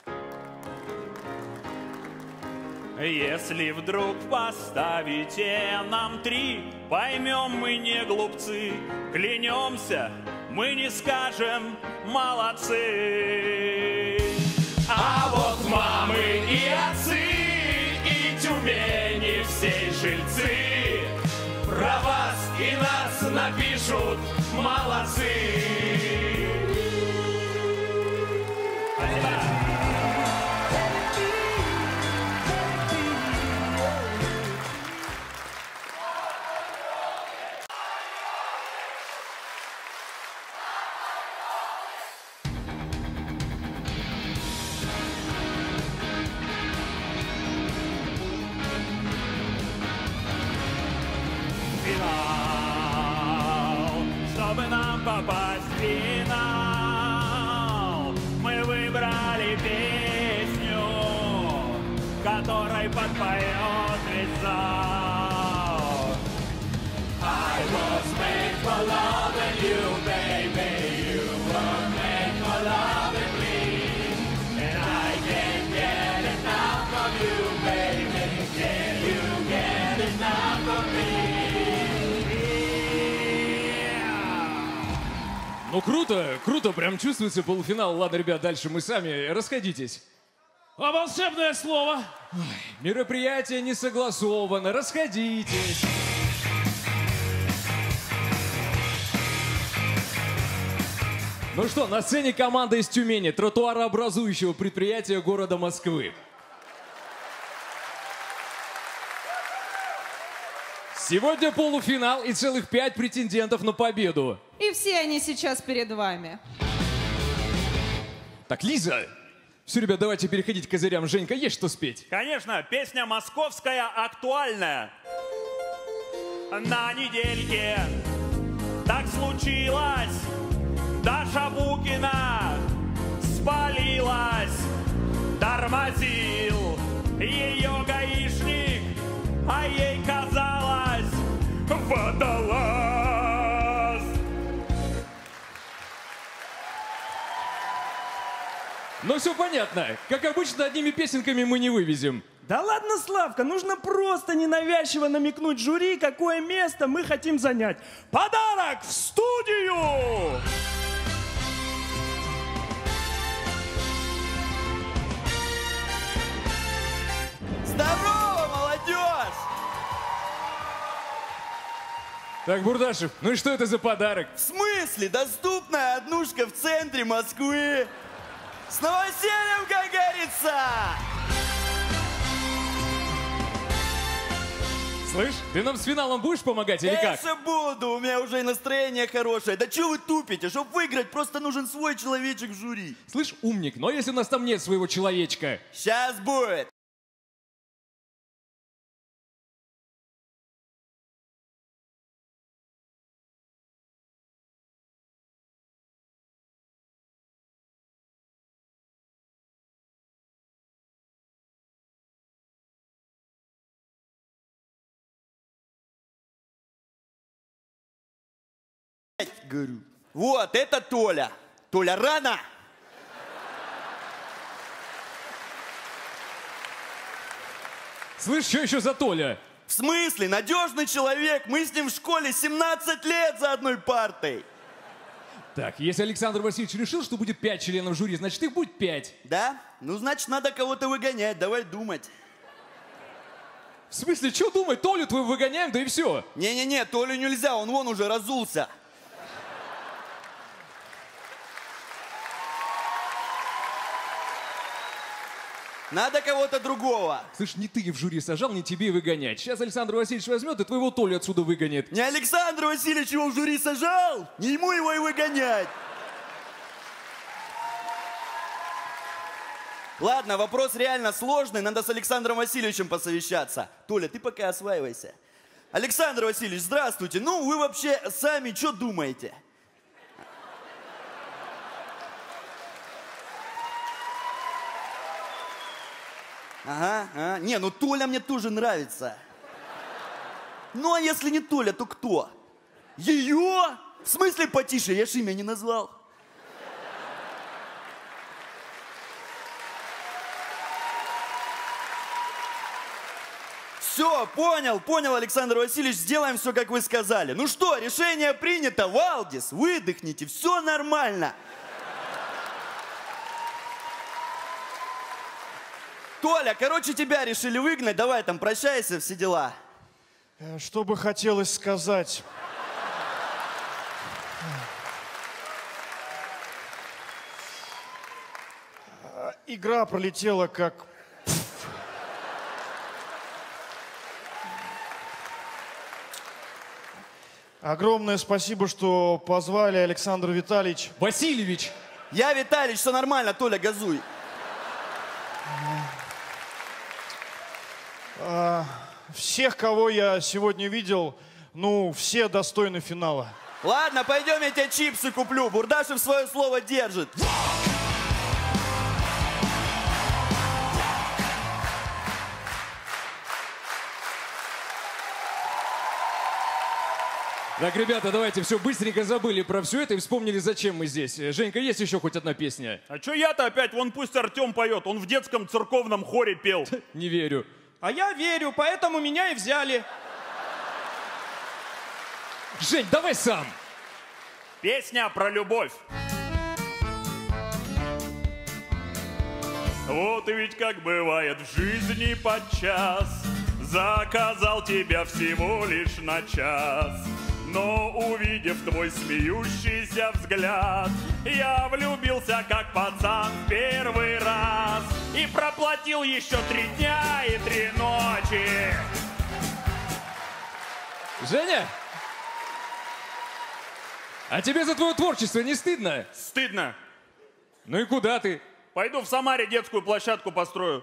Speaker 3: Если вдруг поставите нам три, поймем мы не глупцы. Клянемся, мы не скажем молодцы.
Speaker 8: А вот мамы и отцы, и Тюмени всей жильцы про вас и нас напишут молодцы. Спасибо.
Speaker 3: Чтобы нам попасть в финал, мы выбрали песню, которой подпоет весь зал.
Speaker 8: I was made for loving you, baby. You were made for loving me, and I can't get enough of you, baby. Can you get enough of me?
Speaker 7: Ну круто, круто, прям чувствуется полуфинал. Ладно, ребят, дальше мы сами. Расходитесь.
Speaker 13: А волшебное слово?
Speaker 7: Ой, мероприятие не согласовано, расходитесь. Ну что, на сцене команда из Тюмени, тротуарообразующего предприятия города Москвы. Сегодня полуфинал и целых пять претендентов на победу.
Speaker 5: И все они сейчас перед вами.
Speaker 7: Так, Лиза, все, ребят, давайте переходить к козырям. Женька, есть что спеть?
Speaker 3: Конечно, песня московская актуальная. На недельке так случилось, Даша Букина спалилась, тормозил ее гаишник, а ей казалось водолаз.
Speaker 7: Ну все понятно. Как обычно, одними песенками мы не вывезем.
Speaker 13: Да ладно, Славка, нужно просто ненавязчиво намекнуть жюри, какое место мы хотим занять. Подарок в студию!
Speaker 7: Так, Бурдашев, ну и что это за подарок?
Speaker 6: В смысле? Доступная однушка в центре Москвы. С новосельем, как говорится!
Speaker 7: Слышь, ты нам с финалом будешь помогать или как?
Speaker 6: Конечно буду, у меня уже и настроение хорошее. Да что вы тупите? Чтоб выиграть, просто нужен свой человечек в жюри.
Speaker 7: Слышь, умник, но если у нас там нет своего человечка?
Speaker 6: Сейчас будет. Говорю. Вот, это Толя. Толя, рано!
Speaker 7: Слышь, что еще за Толя?
Speaker 6: В смысле? Надежный человек. Мы с ним в школе семнадцать лет за одной партой.
Speaker 7: Так, если Александр Васильевич решил, что будет пять членов жюри, значит их будет пять.
Speaker 6: Да? Ну, значит, надо кого-то выгонять. Давай думать.
Speaker 7: В смысле, что думать? Толю твою выгоняем, да и все.
Speaker 6: Не-не-не, Толю нельзя, он вон уже разулся. Надо кого-то другого.
Speaker 7: Слышь, не ты в жюри сажал, не тебе выгонять. Сейчас Александр Васильевич возьмет и твоего Толю отсюда выгонит.
Speaker 6: Не Александр Васильевич его в жюри сажал, не ему его и выгонять. Ладно, вопрос реально сложный, надо с Александром Васильевичем посовещаться. Толя, ты пока осваивайся. Александр Васильевич, здравствуйте. Ну, вы вообще сами что думаете? Ага, ага. Не, ну Толя мне тоже нравится. Ну, а если не Толя, то кто? Ее? В смысле потише? Я ж имя не назвал. Все, понял, понял, Александр Васильевич, сделаем все, как вы сказали. Ну что, решение принято, Валдис, выдохните, все нормально. Толя, короче, тебя решили выгнать, давай там прощайся, все дела.
Speaker 14: Что бы хотелось сказать? Игра пролетела как... Огромное спасибо, что позвали, Александр Витальевич.
Speaker 7: Васильевич!
Speaker 6: Я Витальевич, все нормально, Толя, газуй.
Speaker 14: Всех, кого я сегодня видел, ну, все достойны финала.
Speaker 6: Ладно, пойдем, я тебе чипсы куплю. Бурдашев свое слово держит.
Speaker 7: Так, ребята, давайте все быстренько забыли про все это и вспомнили, зачем мы здесь. Женька, есть еще хоть одна песня?
Speaker 3: А что я-то опять? Вон пусть Артем поет. Он в детском церковном хоре пел.
Speaker 7: Не верю.
Speaker 13: А я верю, поэтому меня и взяли.
Speaker 7: Жень, давай сам.
Speaker 3: Песня про любовь. Вот и ведь как бывает в жизни подчас. Заказал тебя всего лишь на час. Но увидев твой смеющийся взгляд, я влюбился как пацан в первый раз. И проплатил еще три дня и три ночи.
Speaker 7: Женя! А тебе за твое творчество не стыдно?
Speaker 3: Стыдно.
Speaker 7: Ну и куда ты?
Speaker 3: Пойду в Самаре детскую площадку построю.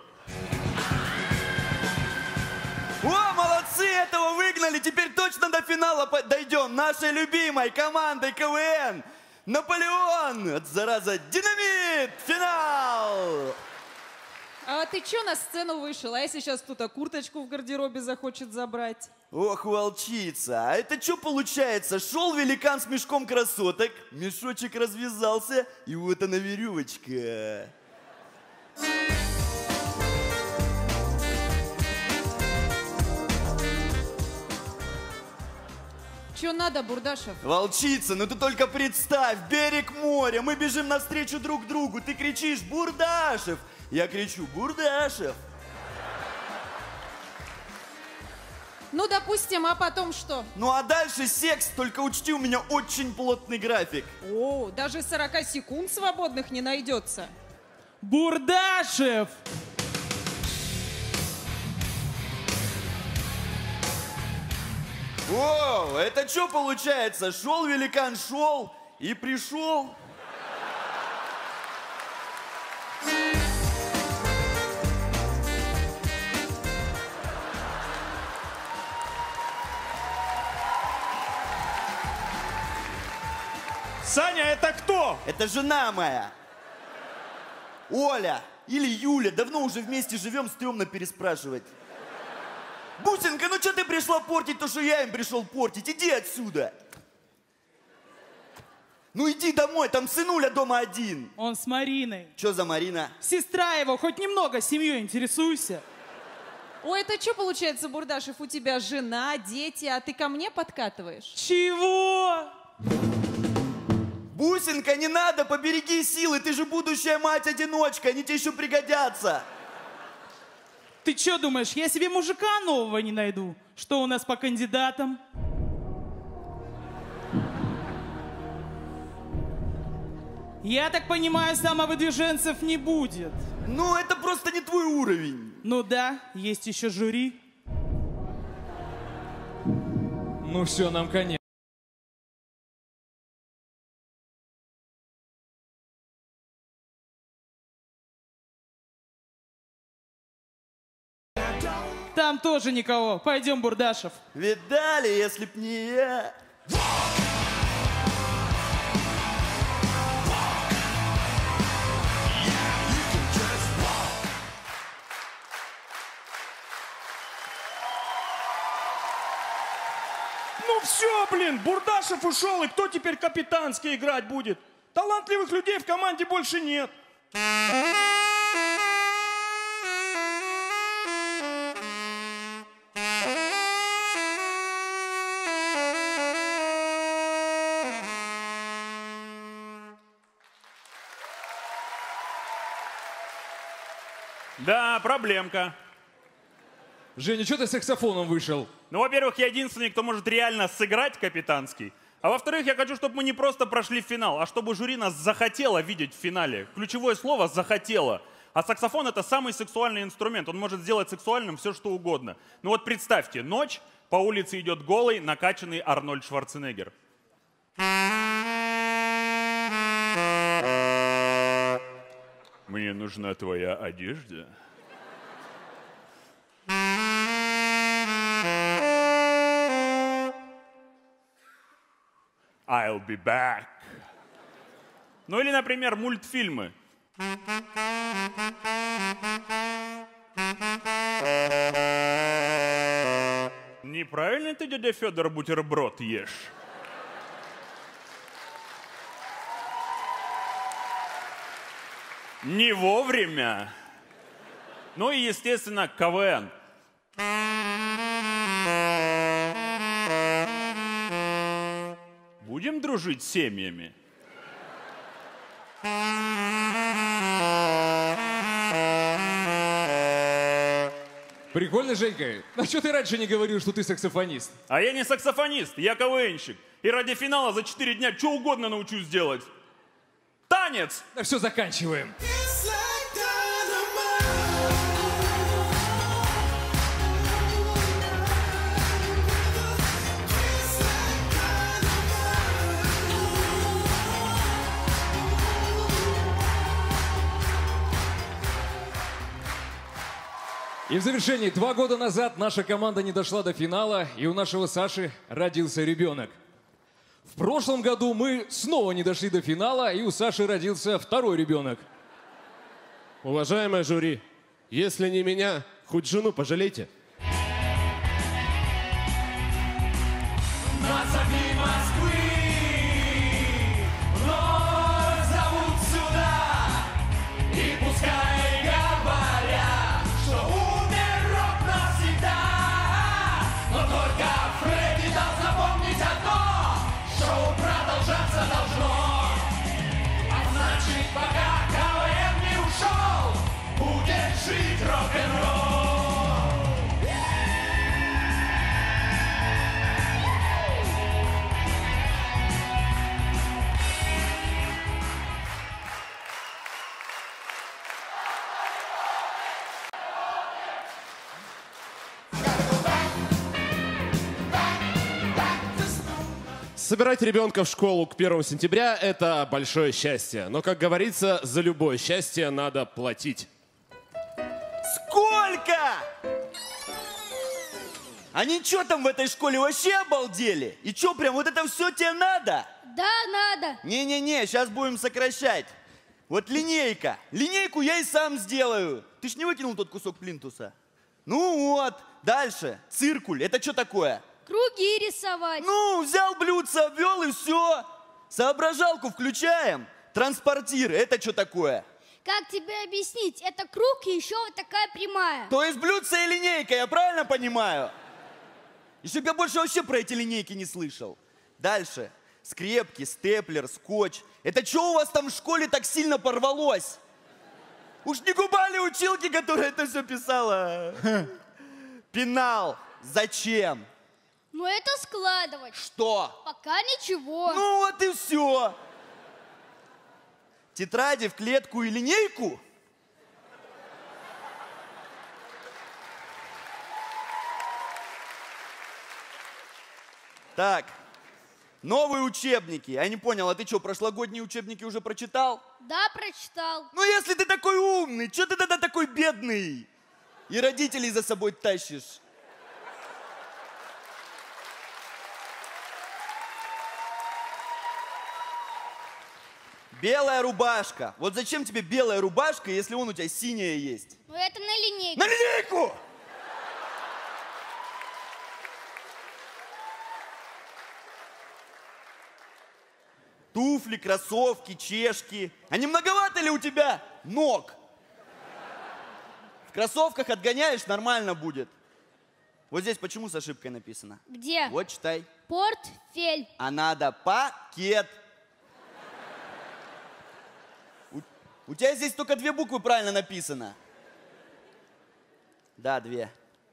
Speaker 6: О, молодцы, этого выгнали, теперь точно до финала дойдем. Нашей любимой командой КВН. Наполеон, от зараза, Динамит, финал!
Speaker 5: А ты чё на сцену вышел? А если сейчас кто-то курточку в гардеробе захочет забрать?
Speaker 6: Ох, волчица, а это что получается? Шел великан с мешком красоток, мешочек развязался, и вот она веревочка.
Speaker 5: Чё надо, Бурдашев?
Speaker 6: Волчица, ну ты только представь, берег моря, мы бежим навстречу друг другу, ты кричишь «Бурдашев!» Я кричу «Бурдашев!»
Speaker 5: Ну, допустим, а потом что?
Speaker 6: Ну а дальше секс, только учти, у меня очень плотный график.
Speaker 5: О, даже сорок секунд свободных не найдется.
Speaker 13: Бурдашев!
Speaker 6: О, это что получается? Шел великан, шел и пришел.
Speaker 3: Саня, это кто?
Speaker 6: Это жена моя. Оля или Юля. Давно уже вместе живем, стрёмно переспрашивать. Бусинка, ну что ты пришла портить то, что я им пришел портить? Иди отсюда. Ну иди домой, там сынуля дома один.
Speaker 13: Он с Мариной.
Speaker 6: Что за Марина?
Speaker 13: Сестра его, хоть немного семьей интересуйся.
Speaker 5: Ой, это что получается, Бурдашев, у тебя жена, дети, а ты ко мне подкатываешь?
Speaker 13: Чего?
Speaker 6: Бусинка, не надо, побереги силы, ты же будущая мать-одиночка, они тебе еще пригодятся.
Speaker 13: Ты что думаешь, я себе мужика нового не найду? Что у нас по кандидатам? Я так понимаю, самовыдвиженцев не будет.
Speaker 6: Ну, это просто не твой уровень.
Speaker 13: Ну да, есть еще жюри.
Speaker 7: Ну все, нам конец.
Speaker 13: Там тоже никого. Пойдем, Бурдашев.
Speaker 6: Видали, если б не я.
Speaker 14: Ну все, блин, Бурдашев ушел, и кто теперь капитанский играть будет? Талантливых людей в команде больше нет.
Speaker 3: Да, проблемка.
Speaker 7: Женя, что ты с саксофоном вышел?
Speaker 3: Ну, во-первых, я единственный, кто может реально сыграть капитанский. А во-вторых, я хочу, чтобы мы не просто прошли в финал, а чтобы жюри нас захотело видеть в финале. Ключевое слово «захотело». А саксофон — это самый сексуальный инструмент. Он может сделать сексуальным все, что угодно. Ну вот представьте, ночь, по улице идет голый, накачанный Арнольд Шварценеггер. Мне нужна твоя одежда. I'll be back. Ну или, например, мультфильмы. Неправильно ты, дядя Федор, бутерброд ешь. Не вовремя. Ну и, естественно, КВН. Будем дружить с семьями?
Speaker 7: Прикольно, Женька. А что ты раньше не говорил, что ты саксофонист?
Speaker 3: А я не саксофонист, я КВНщик. И ради финала за четыре дня что угодно научусь делать. Танец!
Speaker 7: Да все, заканчиваем. И в завершении, два года назад наша команда не дошла до финала, и у нашего Саши родился ребенок. В прошлом году мы снова не дошли до финала, и у Саши родился второй ребенок.
Speaker 4: Уважаемое жюри, если не меня, хоть жену пожалейте.
Speaker 8: Нас огни Москвы вновь зовут сюда, и пускай говорят, что умер рок навсегда, но только Фредди дал запомнить одно: шоу продолжаться должно, а значит, пока КВН не ушел, будет жить рок-н-ролл.
Speaker 4: Собирать ребенка в школу к первому сентября – это большое счастье. Но, как говорится, за любое счастье надо платить.
Speaker 6: Сколько? Они что там в этой школе вообще обалдели? И что, прям вот это все тебе надо?
Speaker 15: Да, надо.
Speaker 6: Не-не-не, сейчас будем сокращать. Вот линейка. Линейку я и сам сделаю. Ты ж не выкинул тот кусок плинтуса? Ну вот, дальше. Циркуль. Это что такое?
Speaker 15: Круги рисовать.
Speaker 6: Ну, взял блюдце, обвел и все. Соображалку включаем. Транспортир. Это что такое?
Speaker 15: Как тебе объяснить? Это круг и еще вот такая прямая.
Speaker 6: То есть блюдце и линейка, я правильно понимаю? И чтоб я больше вообще про эти линейки не слышал. Дальше. Скрепки, степлер, скотч. Это что у вас там в школе так сильно порвалось? Уж не губали училки, которая это все писала? Пенал. Зачем?
Speaker 15: Ну это складывать.
Speaker 6: Что?
Speaker 15: Пока ничего.
Speaker 6: Ну вот и все. Тетради в клетку и линейку? Так, новые учебники. Я не понял, а ты что, прошлогодние учебники уже прочитал?
Speaker 15: Да, прочитал.
Speaker 6: Ну если ты такой умный, что ты тогда такой бедный? И родителей за собой тащишь. Белая рубашка. Вот зачем тебе белая рубашка, если он у тебя синяя есть?
Speaker 15: Ну это на линейку.
Speaker 6: На линейку! Туфли, кроссовки, чешки. А не многовато ли у тебя ног? В кроссовках отгоняешь, нормально будет. Вот здесь почему с ошибкой написано?
Speaker 15: Где?
Speaker 6: Вот читай.
Speaker 15: Портфель.
Speaker 6: А надо пакет. У, у тебя здесь только две буквы правильно написано. Да, две.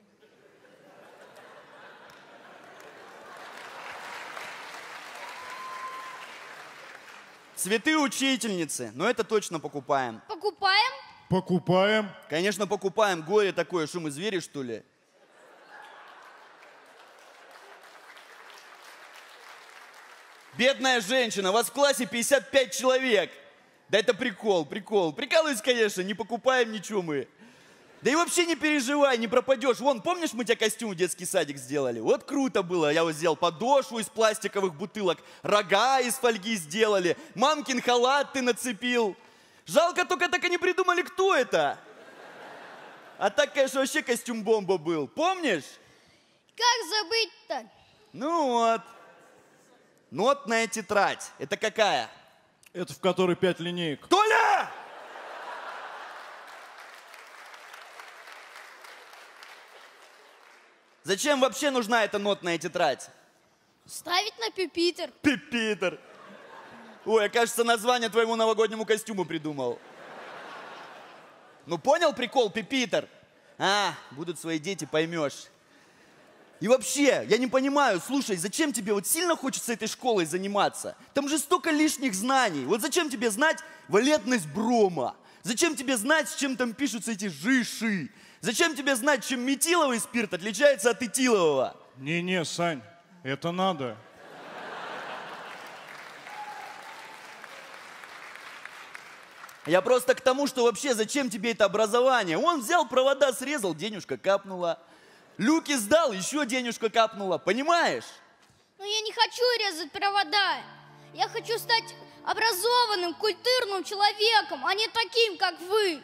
Speaker 6: Цветы учительницы. Но это точно покупаем.
Speaker 15: Покупаем?
Speaker 14: Покупаем.
Speaker 6: Конечно, покупаем. Горе такое, что мы звери, что ли? Бедная женщина, вас в классе пятьдесят пять человек. Да это прикол, прикол. Прикалываюсь, конечно, не покупаем ничего мы. Да и вообще не переживай, не пропадешь. Вон, помнишь, мы тебе костюм в детский садик сделали? Вот круто было. Я вот сделал подошву из пластиковых бутылок, рога из фольги сделали, мамкин халат ты нацепил. Жалко, только так и не придумали, кто это. А так, конечно, вообще костюм-бомба был. Помнишь?
Speaker 15: Как забыть-то?
Speaker 6: Ну вот. Нотная тетрадь. Это какая?
Speaker 14: Это в которой пять линеек.
Speaker 6: Толя! Зачем вообще нужна эта нотная тетрадь?
Speaker 15: Ставить на пюпитер.
Speaker 6: Пюпитер. Ой, я, кажется, название твоему новогоднему костюму придумал. Ну понял прикол, пюпитер? А, будут свои дети, поймешь. И вообще, я не понимаю, слушай, зачем тебе вот сильно хочется этой школой заниматься? Там же столько лишних знаний. Вот зачем тебе знать валентность брома? Зачем тебе знать, с чем там пишутся эти жиши? Зачем тебе знать, чем метиловый спирт отличается от этилового?
Speaker 14: Не-не, Сань, это надо.
Speaker 6: Я просто к тому, что вообще зачем тебе это образование? Он взял провода, срезал, денежка капнула. Люки сдал, еще денежка капнула. Понимаешь?
Speaker 15: Но я не хочу резать провода. Я хочу стать образованным, культурным человеком, а не таким, как вы.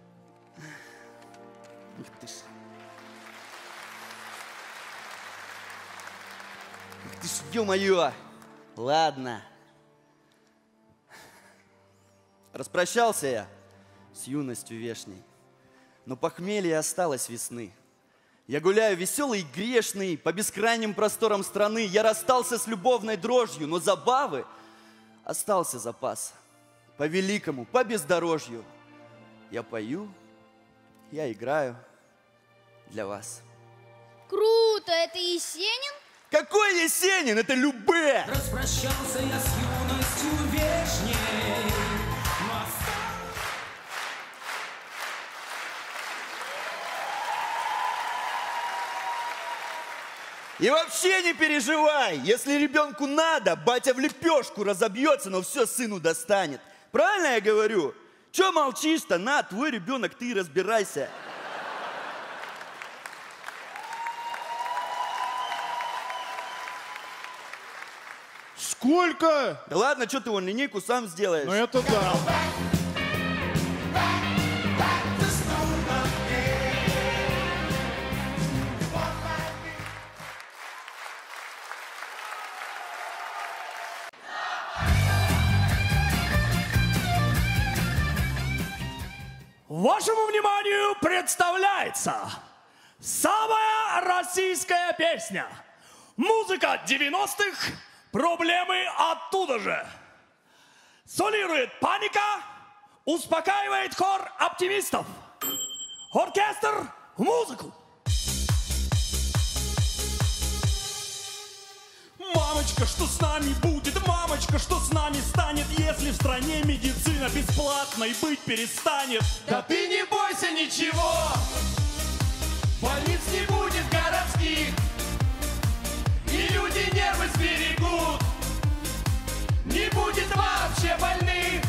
Speaker 6: Ух ты ж. Ух ты ж, ё-моё. Ладно. Распрощался я с юностью вешней, но похмелье осталось весны. Я гуляю веселый и грешный по бескрайним просторам страны. Я расстался с любовной дрожью, но забавы остался запас. По великому, по бездорожью я пою, я играю для вас.
Speaker 15: Круто, это Есенин?
Speaker 6: Какой Есенин? Это Любэ!
Speaker 8: Распрощался я с юностью вешней.
Speaker 6: И вообще не переживай, если ребенку надо, батя в лепешку разобьется, но все сыну достанет. Правильно я говорю? Че молчишь-то? На, твой ребенок, ты разбирайся.
Speaker 14: Сколько?
Speaker 6: Да ладно, что ты вон линейку сам сделаешь.
Speaker 14: Ну это да. Вашему вниманию представляется самая российская песня. Музыка девяностых, проблемы оттуда же. Солирует Паника, успокаивает хор оптимистов. Оркестр в музыку.
Speaker 3: Мамочка, что с нами будет? Мамочка, что с нами станет, если в стране медицина бесплатной быть перестанет?
Speaker 8: Да ты не бойся ничего, больниц не будет городских, и люди нервы сберегут, не будет вообще больных.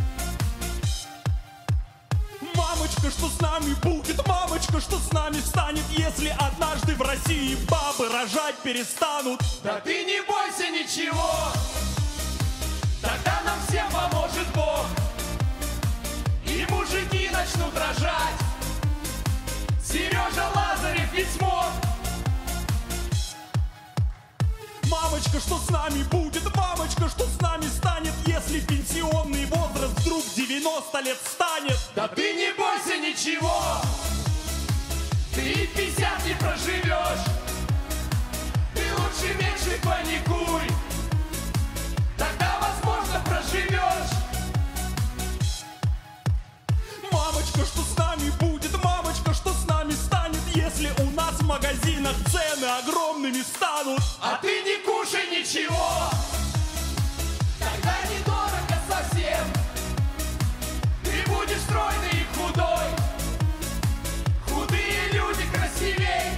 Speaker 3: Мамочка, что с нами будет? Мамочка, что с нами станет, если однажды в России бабы рожать перестанут?
Speaker 8: Да ты не бойся ничего, тогда нам всем поможет Бог, и мужики начнут рожать. Сережа Лазарев ведь смог.
Speaker 3: Мамочка, что с нами будет? Мамочка, что с нами станет, если пенсионный возраст вдруг девяносто лет станет?
Speaker 8: Да ты не бойся ничего, ты и пятьдесят не проживешь. Ты лучше меньше паникуй, тогда, возможно, проживешь.
Speaker 3: Мамочка, что с нами будет? Мамочка, что с нами станет, если у нас в магазинах цены огромными станут?
Speaker 8: А ты не кушай ничего, тогда недорого совсем. Ты будешь стройный и худой, худые люди красивей.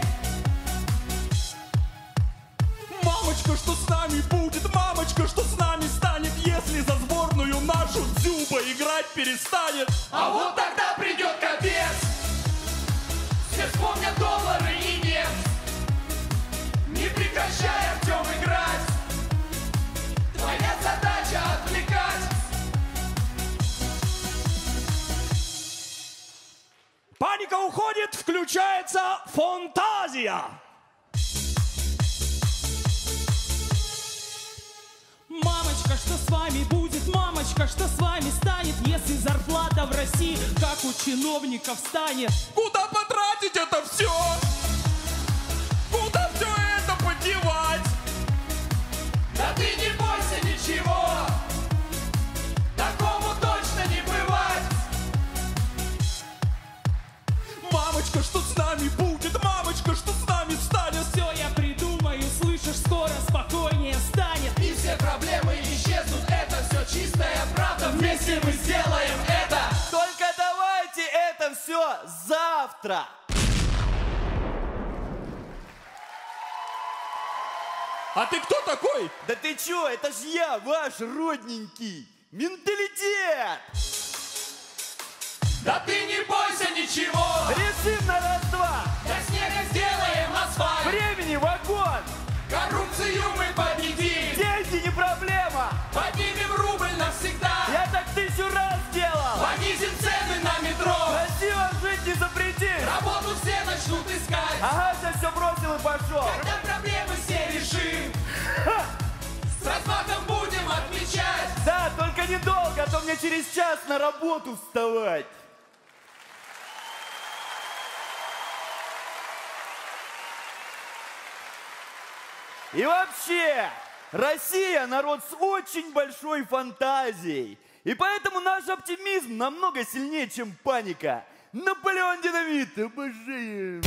Speaker 3: Мамочка, что с нами будет? Мамочка, что с нами станет, если за сборную нашу Дзюба играть перестанет?
Speaker 8: А вот тогда придет капец, все вспомнят доллары и нефть. Не прекращай, Артем, играть, твоя задача отвлекать.
Speaker 14: Паника уходит, включается фантазия.
Speaker 16: Мамочка, что с вами будет? Мамочка, что с вами станет, если зарплата в России, как у чиновников, станет?
Speaker 3: Куда потратить это все? Куда все это подевать?
Speaker 8: Да ты не бойся ничего, такому точно не бывать.
Speaker 3: Мамочка, что с нами будет? Мамочка, что с нами станет?
Speaker 16: Все я придумаю, слышишь, скоро спокойнее станет.
Speaker 8: И все проблемы исчезнут, это все чистая правда. Вместе мы сделаем это.
Speaker 6: Только давайте это все завтра.
Speaker 3: А ты кто такой?
Speaker 6: Да ты чё, это ж я, ваш родненький. Менталитет.
Speaker 8: Да ты не бойся ничего,
Speaker 6: Решим на раз-два.
Speaker 8: до снега сделаем асфальт.
Speaker 6: Времени вагон.
Speaker 8: Коррупцию мы победим,
Speaker 6: Деньги не проблема.
Speaker 8: поднимем рубль навсегда.
Speaker 6: Я так тысячу раз делал.
Speaker 8: Понизим цены на метро,
Speaker 6: Красиво жить не запретишь.
Speaker 8: работу все начнут искать.
Speaker 6: Ага, я все бросил и пошел.
Speaker 8: Когда проблемы все решим, с размахом будем отмечать.
Speaker 6: Да, только недолго, а то мне через час на работу вставать. И вообще, Россия народ с очень большой фантазией. И поэтому наш оптимизм намного сильнее, чем паника. Наполеон Динамит, обожаем.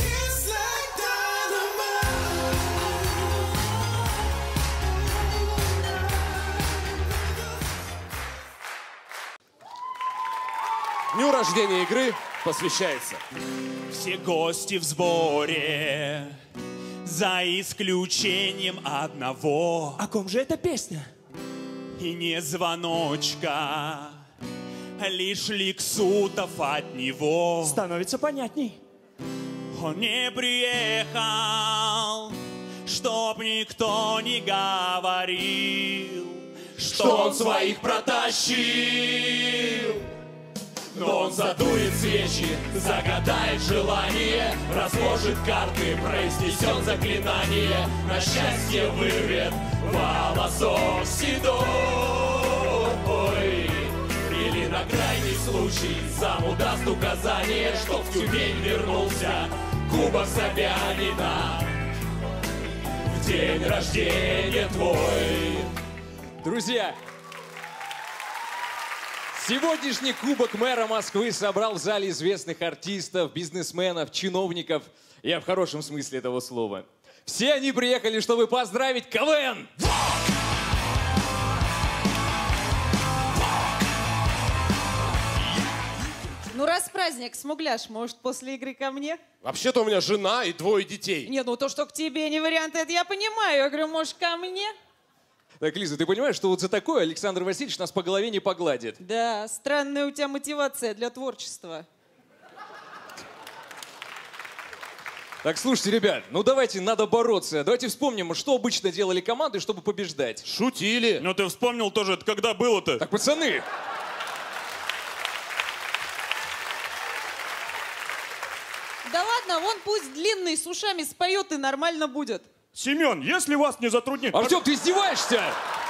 Speaker 4: Дню рождения игры посвящается.
Speaker 1: Все гости в сборе, За исключением одного.
Speaker 14: О ком же эта песня?
Speaker 1: И не звоночка, лишь ликсутов от него.
Speaker 14: Становится понятней.
Speaker 1: Он не приехал, чтоб никто не говорил, что он своих протащил. Но он задует свечи, загадает желание, разложит карты, произнесет заклинание, на счастье вырвет волосок седой. Или на крайний случай заму даст указание, чтоб в Тюмень вернулся кубок Собянина в день рождения твой.
Speaker 7: Друзья, сегодняшний Кубок мэра Москвы собрал в зале известных артистов, бизнесменов, чиновников. Я в хорошем смысле этого слова. Все они приехали, чтобы поздравить КВН!
Speaker 5: Ну, раз праздник, Смугляш, может, после игры ко мне?
Speaker 4: Вообще-то у меня жена и двое детей.
Speaker 5: Нет, ну то, что к тебе не вариант, это я понимаю. Я говорю, может, ко мне?
Speaker 7: Так, Лиза, ты понимаешь, что вот за такое Александр Васильевич нас по голове не погладит?
Speaker 5: Да, странная у тебя мотивация для творчества.
Speaker 7: Так, слушайте, ребят, ну давайте, надо бороться. Давайте вспомним, что обычно делали команды, чтобы побеждать.
Speaker 4: Шутили.
Speaker 1: Ну ты вспомнил тоже, это когда было-то?
Speaker 7: Так, пацаны,
Speaker 5: Да ладно, вон пусть длинный с ушами споет и нормально будет.
Speaker 14: Семен, если вас не затруднит...
Speaker 7: Артем, ты издеваешься?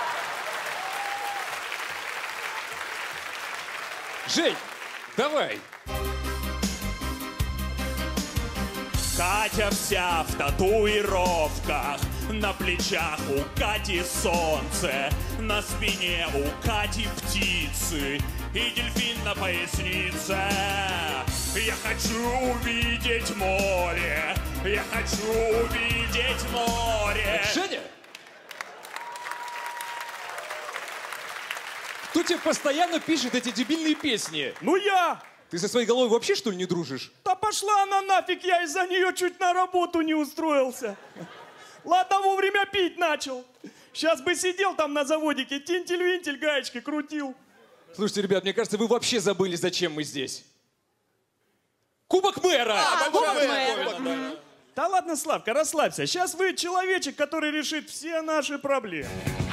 Speaker 7: Жень, давай.
Speaker 1: Катя вся в татуировках, на плечах у Кати солнце, на спине у Кати птицы и дельфин на пояснице. Я хочу увидеть море, я хочу увидеть море.
Speaker 7: Женя? Кто тебе постоянно пишет эти дебильные песни?
Speaker 14: Ну я!
Speaker 7: Ты со своей головой вообще, что ли, не дружишь?
Speaker 14: Да пошла она нафиг, я из-за нее чуть на работу не устроился. Ладно, вовремя пить начал. Сейчас бы сидел там на заводике, тинтель-винтель, гаечки крутил.
Speaker 7: Слушайте, ребят, мне кажется, вы вообще забыли, зачем мы здесь. Кубок мэра!
Speaker 5: А, Кубок мэра.
Speaker 14: Да ладно, Славка, расслабься. Сейчас вы человечек, который решит все наши проблемы.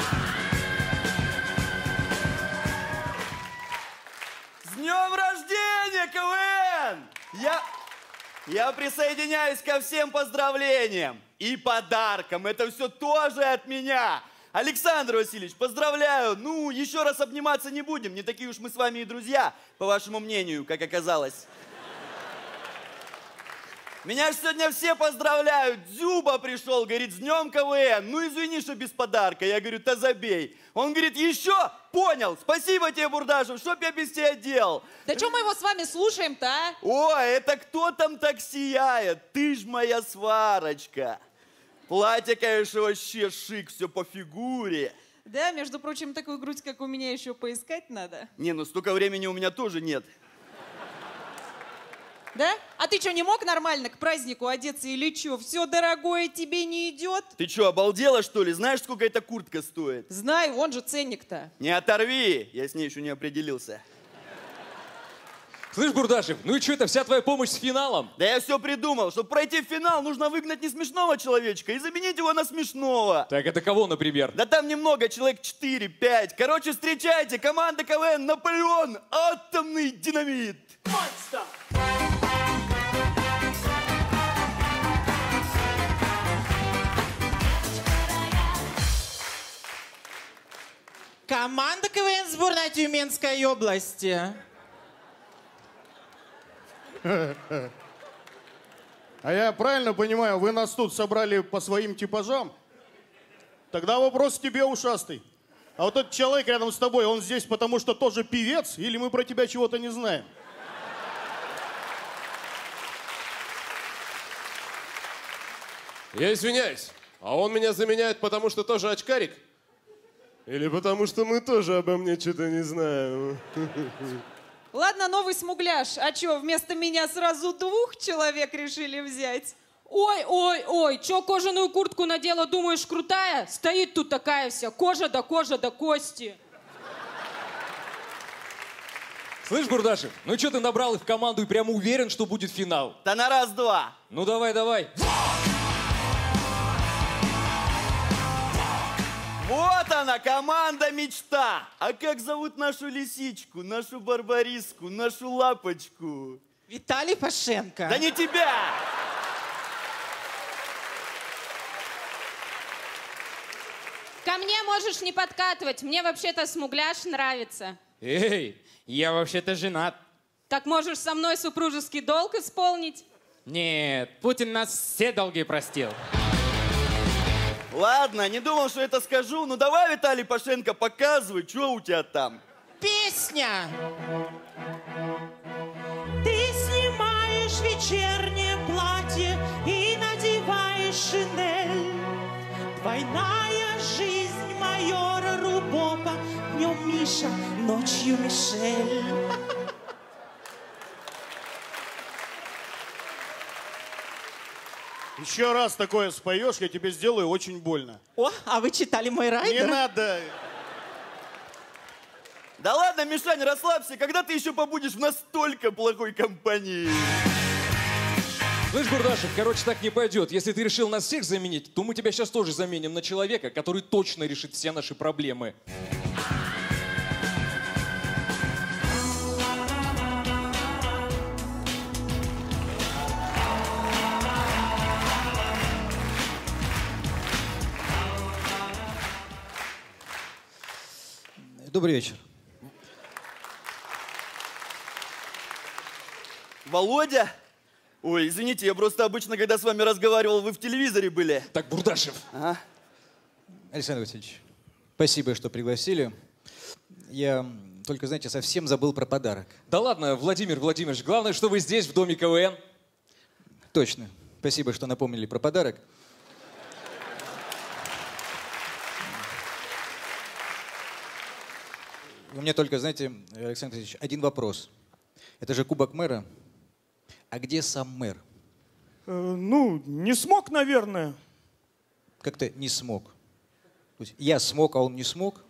Speaker 6: С днем рождения, КВН! Я, я присоединяюсь ко всем поздравлениям и подаркам. Это все тоже от меня. Александр Васильевич, поздравляю. Ну, еще раз обниматься не будем. Не такие уж мы с вами и друзья, по вашему мнению, как оказалось. Меня же сегодня все поздравляют. Дзюба пришел, говорит, с днем КВН. Ну, извини, что без подарка. Я говорю, да забей. Он говорит, еще? Понял. Спасибо тебе, Бурдашев. Что б я без тебя делал?
Speaker 5: Да что мы его с вами слушаем-то, а?
Speaker 6: О, это кто там так сияет? Ты ж моя сварочка. Платье, конечно, вообще шик, все по фигуре.
Speaker 5: Да, между прочим, такую грудь, как у меня, еще поискать надо.
Speaker 6: Не, ну столько времени у меня тоже нет.
Speaker 5: Да? А ты что, не мог нормально к празднику одеться или что? Все дорогое тебе не идет?
Speaker 6: Ты что, обалдела, что ли? Знаешь, сколько эта куртка стоит?
Speaker 5: Знаю, он же ценник-то.
Speaker 6: Не оторви, я с ней еще не определился.
Speaker 7: Слышь, Бурдашев, ну и что это, вся твоя помощь с финалом?
Speaker 6: Да я все придумал. Чтобы пройти в финал, нужно выгнать несмешного человечка и заменить его на смешного.
Speaker 7: Так, это кого, например?
Speaker 6: Да там немного, человек четыре-пять. Короче, встречайте, команда КВН «Наполеон. Атомный динамит». Монстр!
Speaker 17: Команда КВН сборной Тюменской области.
Speaker 18: А я правильно понимаю, вы нас тут собрали по своим типажам? Тогда вопрос к тебе, ушастый. А вот этот человек рядом с тобой, он здесь потому что тоже певец, или мы про тебя чего-то не знаем?
Speaker 4: Я извиняюсь, а он меня заменяет, потому что тоже очкарик? Или потому что мы тоже обо мне что-то не знаем?
Speaker 5: Ладно, новый Смугляш. А что, вместо меня сразу двух человек решили взять?
Speaker 19: Ой, ой, ой, чё кожаную куртку надела, думаешь, крутая? Стоит тут такая вся, кожа до кожи до кости.
Speaker 7: Слышь, Бурдашев, ну что ты набрал их в команду и прямо уверен, что будет финал?
Speaker 6: Да на раз-два.
Speaker 7: Ну давай, давай.
Speaker 6: Вот она, команда мечта. А как зовут нашу лисичку, нашу барбариску, нашу лапочку?
Speaker 17: Виталий Пашенко.
Speaker 6: Да не тебя!
Speaker 19: Ко мне можешь не подкатывать, мне вообще-то смугляш нравится.
Speaker 17: Эй, я вообще-то женат.
Speaker 19: Так можешь со мной супружеский долг исполнить?
Speaker 17: Нет, Путин нас все долги простил.
Speaker 6: Ладно, не думал, что это скажу. Ну давай, Виталий Пашенко, показывай, что у тебя там.
Speaker 17: Песня!
Speaker 16: Ты снимаешь вечернее платье и надеваешь шинель. Двойная жизнь майора Рубопа. Днем Миша, ночью Мишель.
Speaker 18: Еще раз такое споешь, я тебе сделаю очень больно.
Speaker 17: О, а вы читали мой райдер?
Speaker 18: Не надо.
Speaker 6: Да ладно, Мишань, расслабься. Когда ты еще побудешь в настолько плохой компании?
Speaker 7: Слышь, Бурдашев, короче, так не пойдет. Если ты решил нас всех заменить, то мы тебя сейчас тоже заменим на человека, который точно решит все наши проблемы.
Speaker 20: Добрый вечер.
Speaker 6: Володя? Ой, извините, я просто обычно, когда с вами разговаривал, вы в телевизоре были.
Speaker 7: Так, Бурдашев.
Speaker 6: Ага.
Speaker 20: Александр Васильевич, спасибо, что пригласили. Я только, знаете, совсем забыл про подарок.
Speaker 7: Да ладно, Владимир Владимирович, главное, что вы здесь, в доме КВН.
Speaker 20: Точно. Спасибо, что напомнили про подарок. У меня только, знаете, Александр Васильевич, один вопрос. Это же Кубок мэра. А где сам мэр?
Speaker 14: Э, ну, не смог, наверное.
Speaker 20: Как-то не смог. То есть я смог, а он не смог?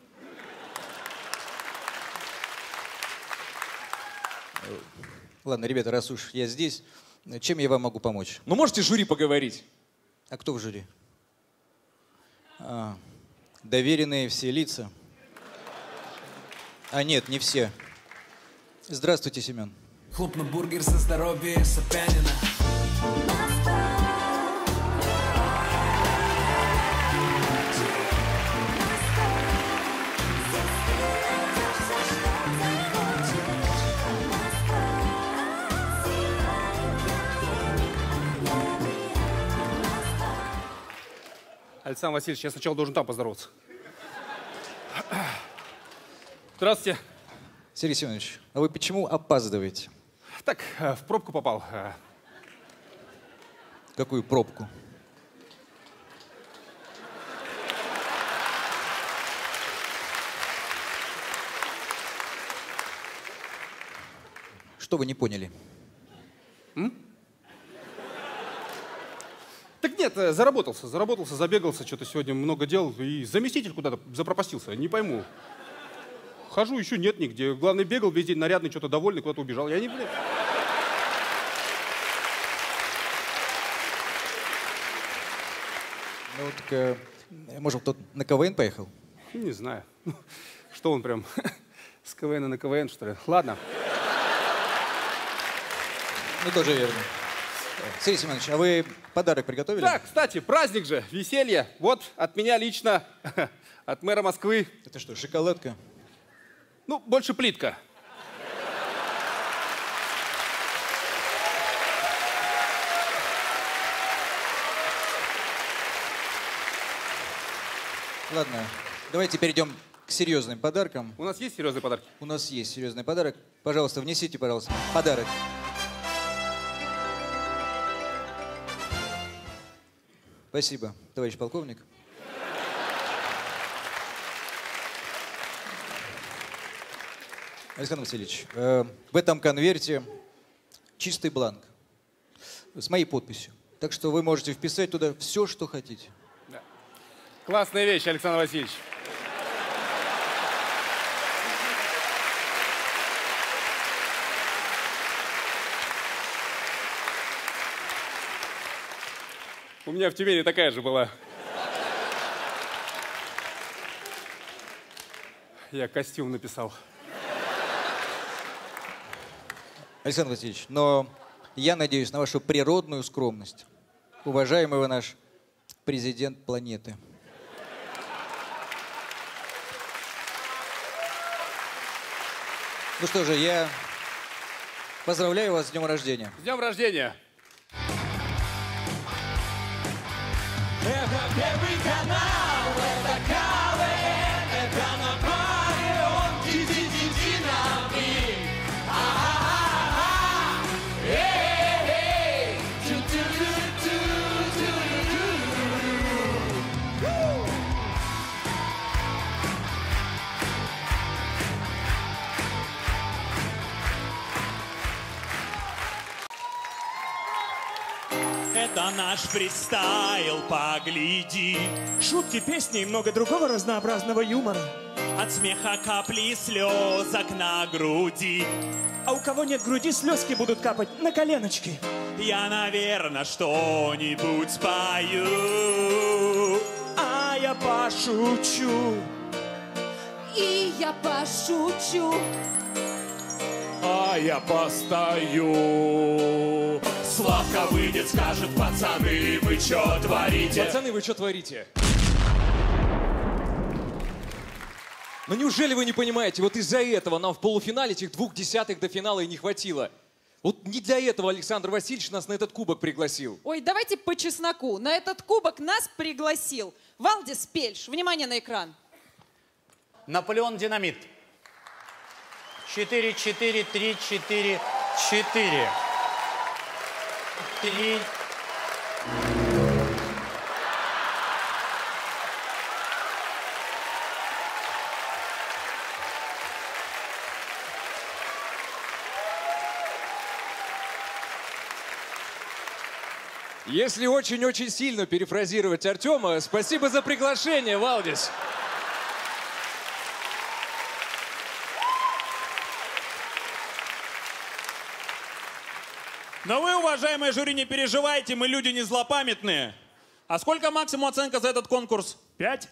Speaker 20: Ладно, ребята, раз уж я здесь, чем я вам могу помочь?
Speaker 7: Ну, можете с жюри поговорить?
Speaker 20: А кто в жюри? А, доверенные все лица. А нет, не все. Здравствуйте, Семен.
Speaker 21: Хлопну бургер за здоровье Собянина.
Speaker 22: Александр Васильевич, я сначала должен там поздороваться. Здравствуйте.
Speaker 20: Сергей Семенович, а вы почему опаздываете?
Speaker 22: Так, в пробку попал.
Speaker 20: Какую пробку? Что вы не поняли?
Speaker 22: М? Так нет, заработался, заработался, забегался, что-то сегодня много дел, и заместитель куда-то запропастился, не пойму. Хожу, еще нет нигде. Главный бегал весь день нарядный, что-то довольный, куда-то убежал. Я не, блин.
Speaker 20: Ну, так, э, может, тот на КВН поехал?
Speaker 22: Не знаю. Что он прям с КВН на КВН, что ли? Ладно.
Speaker 20: Ну, тоже верно. Сергей Семенович, а вы подарок приготовили?
Speaker 22: Да, кстати, праздник же, веселье. Вот от меня лично, от мэра Москвы.
Speaker 20: Это что, шоколадка?
Speaker 22: Ну, больше плитка.
Speaker 20: Ладно, давайте перейдем к серьезным подаркам.
Speaker 22: У нас есть серьезные подарки?
Speaker 20: У нас есть серьезный подарок. Пожалуйста, внесите, пожалуйста, подарок. Спасибо, товарищ полковник. Александр Васильевич, э, в этом конверте чистый бланк с моей подписью. Так что вы можете вписать туда все, что хотите.
Speaker 22: Да. Классная вещь, Александр Васильевич. У меня в Тюмени такая же была. Я костюм написал.
Speaker 20: Александр Васильевич, но я надеюсь на вашу природную скромность. Уважаемый вы наш президент планеты. Ну что же, я поздравляю вас с днем рождения.
Speaker 22: С днем рождения!
Speaker 8: Это первый канал, это КВН, это Наполеон, иди-иди-иди на миг. А-а-а-а, эй-эй-эй, тю-тю-тю-тю-тю-тю.
Speaker 1: Это наш фристайл, погляди.
Speaker 14: Шутки, песни и много другого разнообразного юмора.
Speaker 1: От смеха капли слезок на груди.
Speaker 14: А у кого нет груди, слезки будут капать на коленочки.
Speaker 1: Я, наверное, что-нибудь спою.
Speaker 14: А я пошучу.
Speaker 10: И я пошучу.
Speaker 4: А я постою.
Speaker 1: Славка выйдет, скажет: пацаны, вы чё творите?
Speaker 7: Пацаны, вы что творите? Ну неужели вы не понимаете, вот из-за этого нам в полуфинале этих двух десятых до финала и не хватило. Вот не для этого Александр Васильевич нас на этот кубок пригласил.
Speaker 5: Ой, давайте по чесноку. На этот кубок нас пригласил Валдис Пельш. Внимание на экран.
Speaker 2: Наполеон Динамит. Четыре, четыре, три, четыре, четыре. Три.
Speaker 7: Если очень-очень сильно перефразировать Артема, спасибо за приглашение, Валдис.
Speaker 3: Но вы, уважаемые жюри, не переживайте, мы люди не злопамятные. А сколько максимум оценка за этот конкурс? Пять?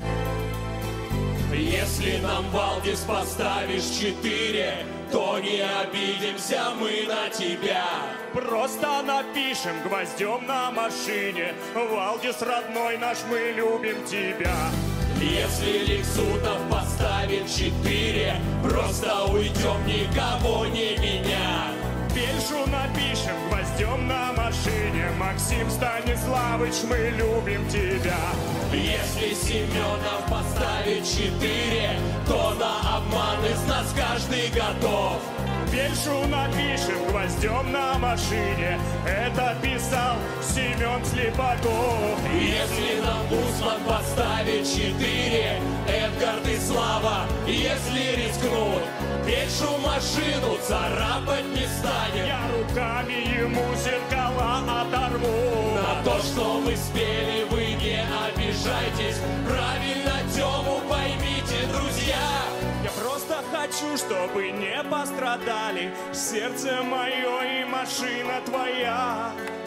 Speaker 1: Если нам, Валдис, поставишь четыре, то не обидимся мы на тебя.
Speaker 3: Просто напишем гвоздем на машине: Валдис, родной наш, мы любим тебя.
Speaker 1: Если Лексутов поставит четыре, просто уйдем, никого не меня.
Speaker 3: Пельшу напишем гвоздем на машине: Максим Станиславыч, мы любим тебя.
Speaker 1: Если Семенов поставит четыре, то на обман из нас каждый готов.
Speaker 3: Пельшу напишем гвоздем на машине: это писал Семен Слепаков.
Speaker 1: Если нам Бусман поставит четыре, Эдгард и Слава, если рискнут, Пельшу машину царапать не станем.
Speaker 3: Я руками ему зеркала оторву.
Speaker 1: На то, что мы спели, вы не обижайтесь. Правильно Тему поймите, друзья.
Speaker 3: Я просто хочу, чтобы не пострадали сердце мое и машина твоя.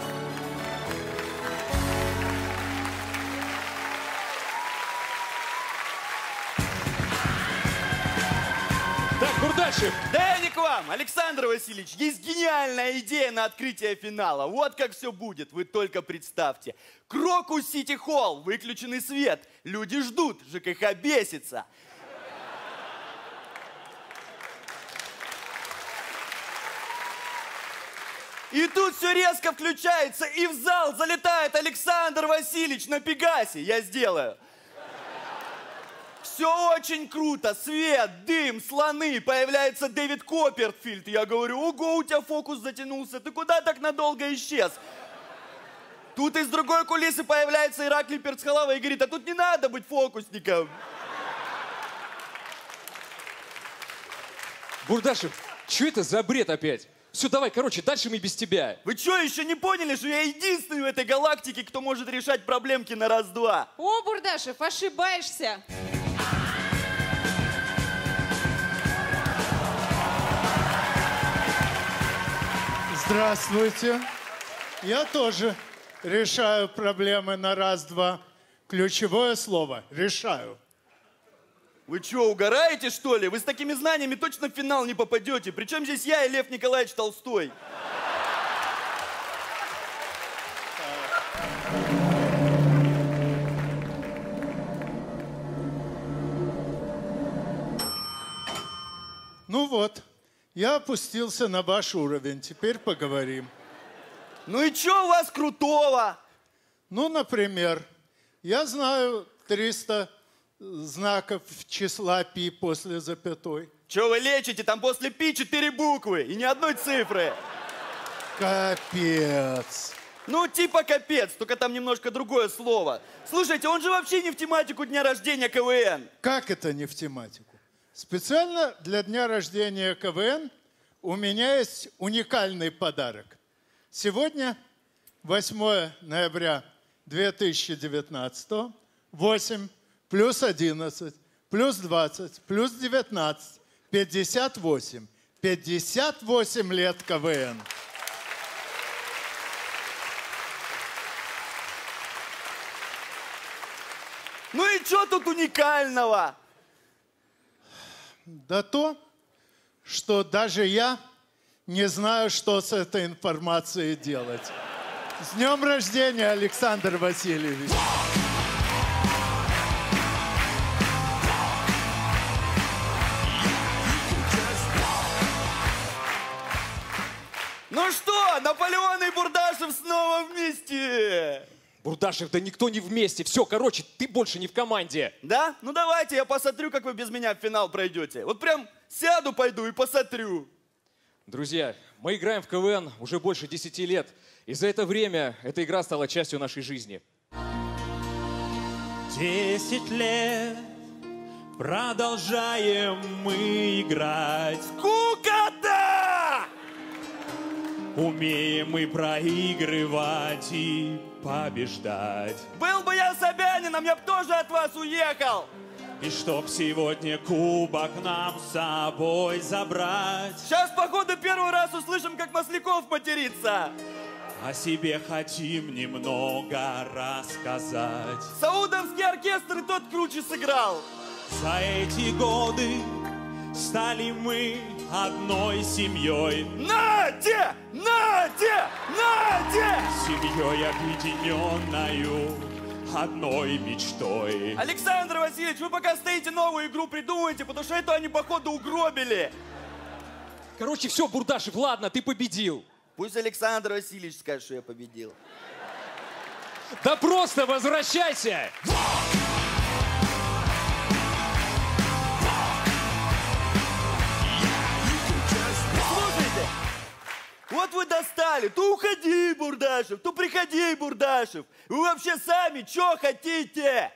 Speaker 7: Так, Бурдачев.
Speaker 6: Да я не к вам, Александр Васильевич. Есть гениальная идея на открытие финала. Вот как все будет, вы только представьте. Крокус Сити Холл, выключенный свет. Люди ждут, ЖКХ бесится. И тут все резко включается, и в зал залетает Александр Васильевич на Пегасе. Я сделаю. Все очень круто. Свет, дым, слоны. Появляется Дэвид Копперфильд. Я говорю: ого, у тебя фокус затянулся. Ты куда так надолго исчез? Тут из другой кулисы появляется Ираклий Перцхалава и говорит: а тут не надо быть фокусником.
Speaker 7: Бурдашев, что это за бред опять? Все, давай, короче, дальше мы без тебя.
Speaker 6: Вы что, еще не поняли, что я единственный в этой галактике, кто может решать проблемки на раз-два?
Speaker 19: О, Бурдашев, ошибаешься.
Speaker 9: Здравствуйте. Я тоже решаю проблемы на раз-два. Ключевое слово – решаю.
Speaker 6: Вы что, угораете, что ли? Вы с такими знаниями точно в финал не попадете. Причем здесь я и Лев Николаевич Толстой.
Speaker 9: Ну вот, я опустился на ваш уровень. Теперь поговорим.
Speaker 6: Ну и что у вас крутого?
Speaker 9: Ну, например, я знаю триста знаков числа пи после запятой.
Speaker 6: Че вы лечите? Там после пи четыре буквы и ни одной цифры.
Speaker 9: Капец.
Speaker 6: Ну, типа капец, только там немножко другое слово. Слушайте, он же вообще не в тематику дня рождения ка вэ эн.
Speaker 9: Как это не в тематику? Специально для дня рождения ка вэ эн у меня есть уникальный подарок. Сегодня, восьмое ноября две тысячи девятнадцатого, восемь плюс одиннадцать, плюс двадцать, плюс девятнадцать, пятьдесят восемь. пятьдесят восемь лет ка вэ эн.
Speaker 6: Ну и что тут уникального?
Speaker 9: Да то, что даже я не знаю, что с этой информацией делать. С днем рождения, Александр Васильевич!
Speaker 6: Ну что, Наполеон и Бурдашев снова вместе!
Speaker 7: Бурдашев, да никто не вместе. Все, короче, ты больше не в команде.
Speaker 6: Да? Ну давайте, я посмотрю, как вы без меня в финал пройдете. Вот прям сяду, пойду и посмотрю.
Speaker 7: Друзья, мы играем в ка вэ эн уже больше десяти лет. И за это время эта игра стала частью нашей жизни.
Speaker 1: Десять лет продолжаем мы играть.
Speaker 6: Скукота!
Speaker 1: Умеем мы проигрывать и побеждать.
Speaker 6: Был бы я Собянином, я бы тоже от вас уехал.
Speaker 1: И чтоб сегодня кубок нам с собой забрать.
Speaker 6: Сейчас, походу, первый раз услышим, как Масляков матерится.
Speaker 1: О себе хотим немного рассказать.
Speaker 6: Саудовский оркестр и тот круче сыграл.
Speaker 1: За эти годы стали мы одной семьей.
Speaker 6: Нате! Нате! Нате!
Speaker 1: Семьей объединенную одной мечтой.
Speaker 6: Александр Васильевич, вы пока стоите, новую игру придумаете, потому что эту они, походу, угробили.
Speaker 7: Короче, все, Бурдашев, ладно, ты победил.
Speaker 6: Пусть Александр Васильевич скажет, что я победил.
Speaker 7: Да просто возвращайся!
Speaker 6: Слушайте, вот вы достали. То уходи, Бурдашев, то приходи, Бурдашев. Вы вообще сами что хотите?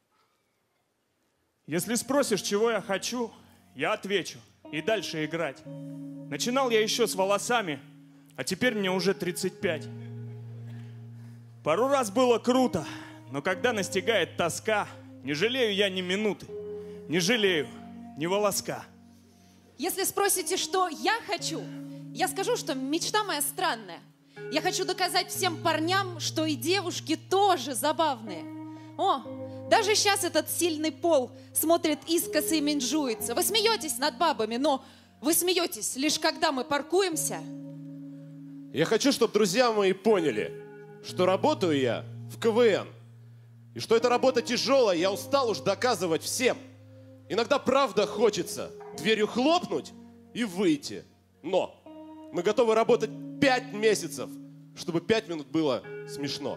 Speaker 3: Если спросишь, чего я хочу, я отвечу. И дальше играть. Начинал я еще с волосами, а теперь мне уже тридцать пять. Пару раз было круто, но когда настигает тоска, не жалею я ни минуты, не жалею ни волоска.
Speaker 10: Если спросите, что я хочу, я скажу, что мечта моя странная. Я хочу доказать всем парням, что и девушки тоже забавные. О, даже сейчас этот сильный пол смотрит искоса и менжуется. Вы смеетесь над бабами, но вы смеетесь лишь когда мы паркуемся.
Speaker 4: Я хочу, чтобы друзья мои поняли, что работаю я в ка вэ эн. И что эта работа тяжелая, я устал уж доказывать всем. Иногда правда хочется дверью хлопнуть и выйти. Но мы готовы работать пять месяцев, чтобы пять минут было смешно.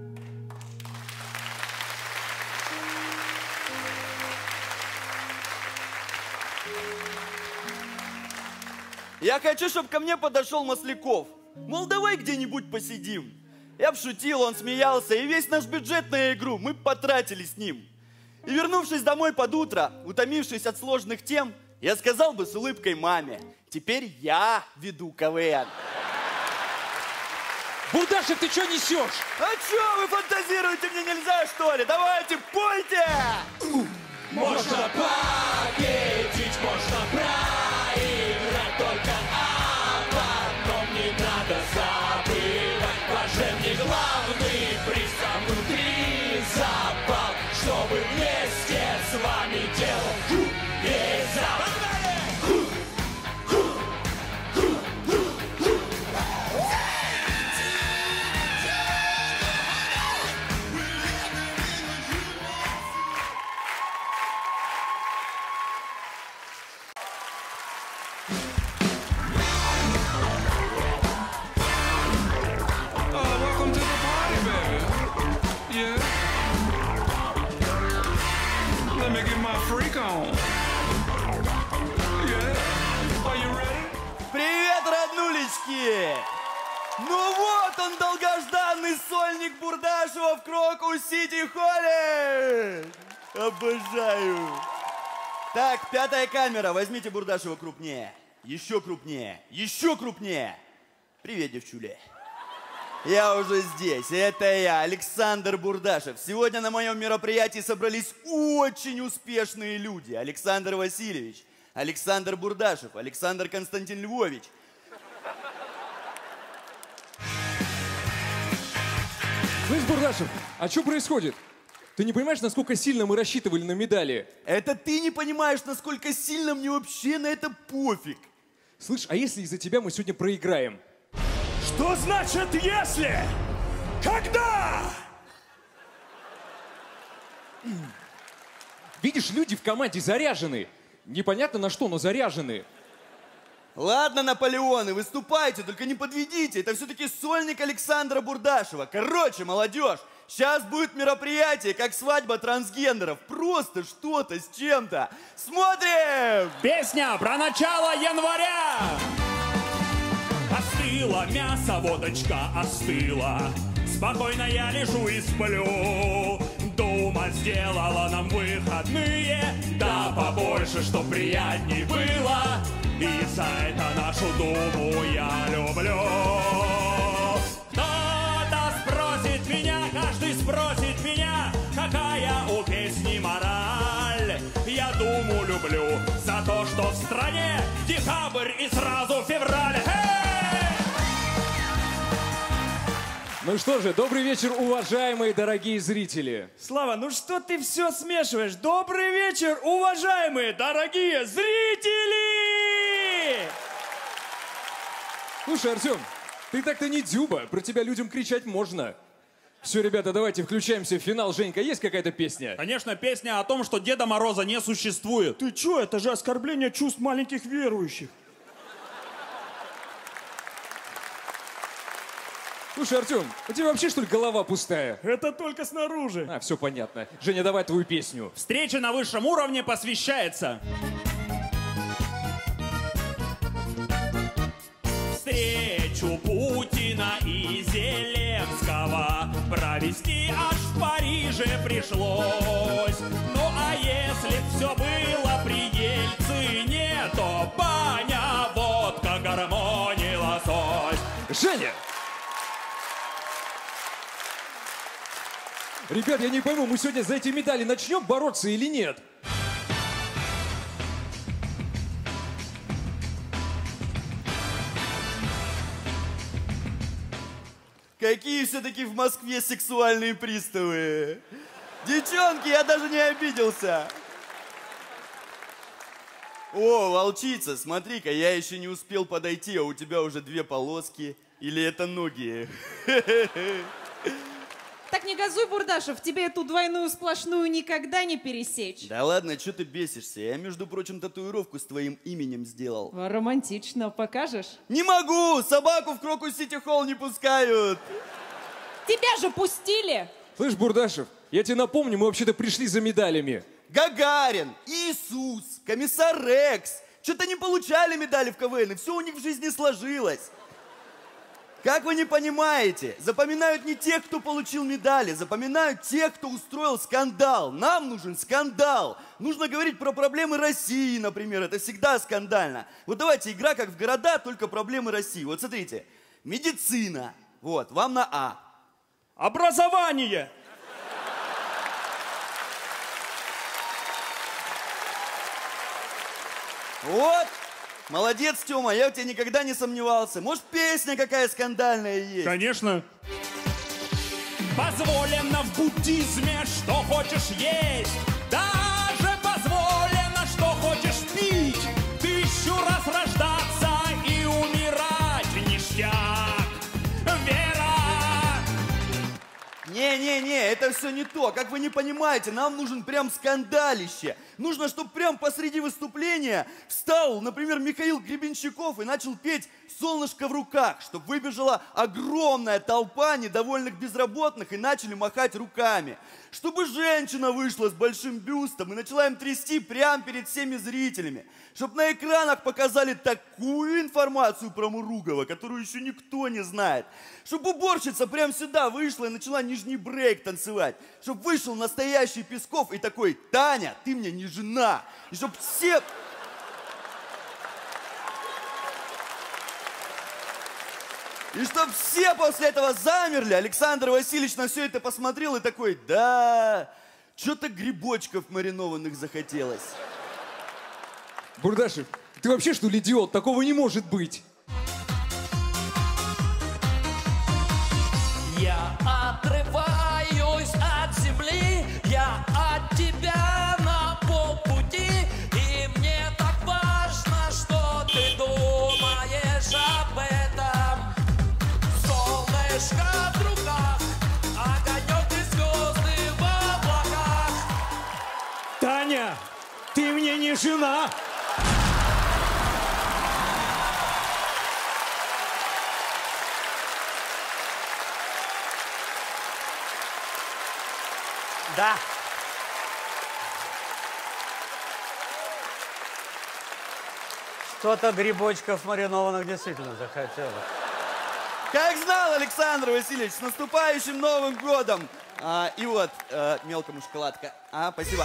Speaker 6: Я хочу, чтобы ко мне подошел Масляков. Мол, давай где-нибудь посидим. Я б шутил, он смеялся, и весь наш бюджет на игру мы потратили с ним. И вернувшись домой под утро, утомившись от сложных тем, Я сказал бы с улыбкой маме, теперь я веду КВН.
Speaker 7: Бурдашев, ты что несешь?
Speaker 6: А что вы фантазируете, мне нельзя, что ли? Давайте, пойте!
Speaker 8: Можно победить, можно проиграть, только об одном не надо забывать. Волшебный главный приз, а внутри запал, чтобы вместе с вами делать весь зал.
Speaker 6: Привет, роднулечки! Ну вот он, долгожданный сольник Бурдашева в Крокус-Сити-Холле! Обожаю! Так, пятая камера, возьмите Бурдашева крупнее. Еще крупнее, еще крупнее. Привет, девчули. Я уже здесь, это я, Александр Бурдашев. Сегодня на моем мероприятии собрались очень успешные люди. Александр Васильевич, Александр Бурдашев, Александр Константин Львович.
Speaker 7: Слышь, Бурдашев, а что происходит? Ты не понимаешь, насколько сильно мы рассчитывали на медали?
Speaker 6: Это ты не понимаешь, насколько сильно мне вообще на это пофиг.
Speaker 7: Слышь, а если из-за тебя мы сегодня проиграем?
Speaker 14: Что значит «если»? Когда?
Speaker 7: Видишь, люди в команде заряжены. Непонятно на что, но заряжены.
Speaker 6: Ладно, Наполеоны, выступайте, только не подведите. Это все-таки сольник Александра Бурдашева. Короче, молодежь, сейчас будет мероприятие, как свадьба трансгендеров. Просто что-то с чем-то. Смотрим!
Speaker 1: Песня про начало января. Остыло мясо, водочка остыла. Спокойно я лежу и сплю. Дума сделала нам выходные. Да побольше, чтоб приятней было. И за это нашу Думу я люблю. Кто-то спросит меня, каждый спросит меня, какая у песни мораль. Я Думу люблю за то, что в стране декабрь и сразу февраль.
Speaker 7: Ну что же, добрый вечер, уважаемые дорогие зрители.
Speaker 14: Слава, ну что ты все смешиваешь? Добрый вечер, уважаемые дорогие зрители!
Speaker 7: Слушай, Артем, ты так-то не Дзюба, про тебя людям кричать можно. Все, ребята, давайте включаемся в финал. Женька, есть какая-то песня?
Speaker 1: Конечно, песня о том, что Деда Мороза не существует.
Speaker 14: Ты че, это же оскорбление чувств маленьких верующих.
Speaker 7: Слушай, Артем, у тебя вообще, что ли, голова пустая?
Speaker 14: Это только снаружи.
Speaker 7: А, все понятно. Женя, давай твою песню.
Speaker 1: Встреча на высшем уровне посвящается. Встречу Путина и Зеленского провести аж в Париже пришлось. Ну а если б все было при Ельцине, то баня, водка, гармония, лосось.
Speaker 7: Женя! Ребят, я не пойму, мы сегодня за эти медали начнем бороться или нет?
Speaker 6: Какие все-таки в Москве сексуальные приставы. Девчонки, я даже не обиделся. О, волчица, смотри-ка, я еще не успел подойти, а у тебя уже две полоски. Или это ноги?
Speaker 5: Так не газуй, Бурдашев, тебе эту двойную сплошную никогда не пересечь.
Speaker 6: Да ладно, что ты бесишься? Я, между прочим, татуировку с твоим именем сделал.
Speaker 5: Романтично. Покажешь?
Speaker 6: Не могу! Собаку в Крокус-Сити-Холл не пускают!
Speaker 5: Тебя же пустили!
Speaker 7: Слышь, Бурдашев, я тебе напомню, мы вообще-то пришли за медалями.
Speaker 6: Гагарин, Иисус, комиссар Рекс. Что-то не получали медали в КВН, и все у них в жизни сложилось. Как вы не понимаете, запоминают не тех, кто получил медали, запоминают тех, кто устроил скандал. Нам нужен скандал. Нужно говорить про проблемы России, например, это всегда скандально. Вот давайте игра как в города, только проблемы России. Вот смотрите, медицина, вот, вам на А.
Speaker 14: Образование.
Speaker 6: Вот. Молодец, Тёма, я в тебе никогда не сомневался. Может, песня какая скандальная есть?
Speaker 1: Конечно.
Speaker 8: Позволено в буддизме, что хочешь есть. Даже позволено, что хочешь пить. Тысячу раз рождаться и умирать. Ништяк, Вера.
Speaker 6: Не-не-не, это все не то. Как вы не понимаете, нам нужен прям скандалище. Нужно, чтобы прям посреди выступления встал, например, Михаил Гребенщиков и начал петь «Солнышко в руках», чтобы выбежала огромная толпа недовольных безработных и начали махать руками. Чтобы женщина вышла с большим бюстом и начала им трясти прямо перед всеми зрителями. Чтобы на экранах показали такую информацию про Муругова, которую еще никто не знает. Чтобы уборщица прямо сюда вышла и начала нижний брейк танцевать. Чтобы вышел настоящий Песков и такой: «Таня, ты мне не жена». И чтобы все... И чтоб все после этого замерли, Александр Васильевич на все это посмотрел и такой: да, что-то грибочков маринованных захотелось.
Speaker 7: Бурдашев, ты вообще что ли идиот? Такого не может быть.
Speaker 8: Я отрываюсь от земли, я от тебя на полпути, и мне так важно, что ты думаешь об этом. Солнышко в руках, огонек и звезды в облаках.
Speaker 14: Таня, ты мне не жена.
Speaker 2: Да. Что-то грибочков маринованных действительно захотелось.
Speaker 6: Как знал, Александр Васильевич, с наступающим Новым годом! А, и вот, а, мелкому шоколадка. А, спасибо.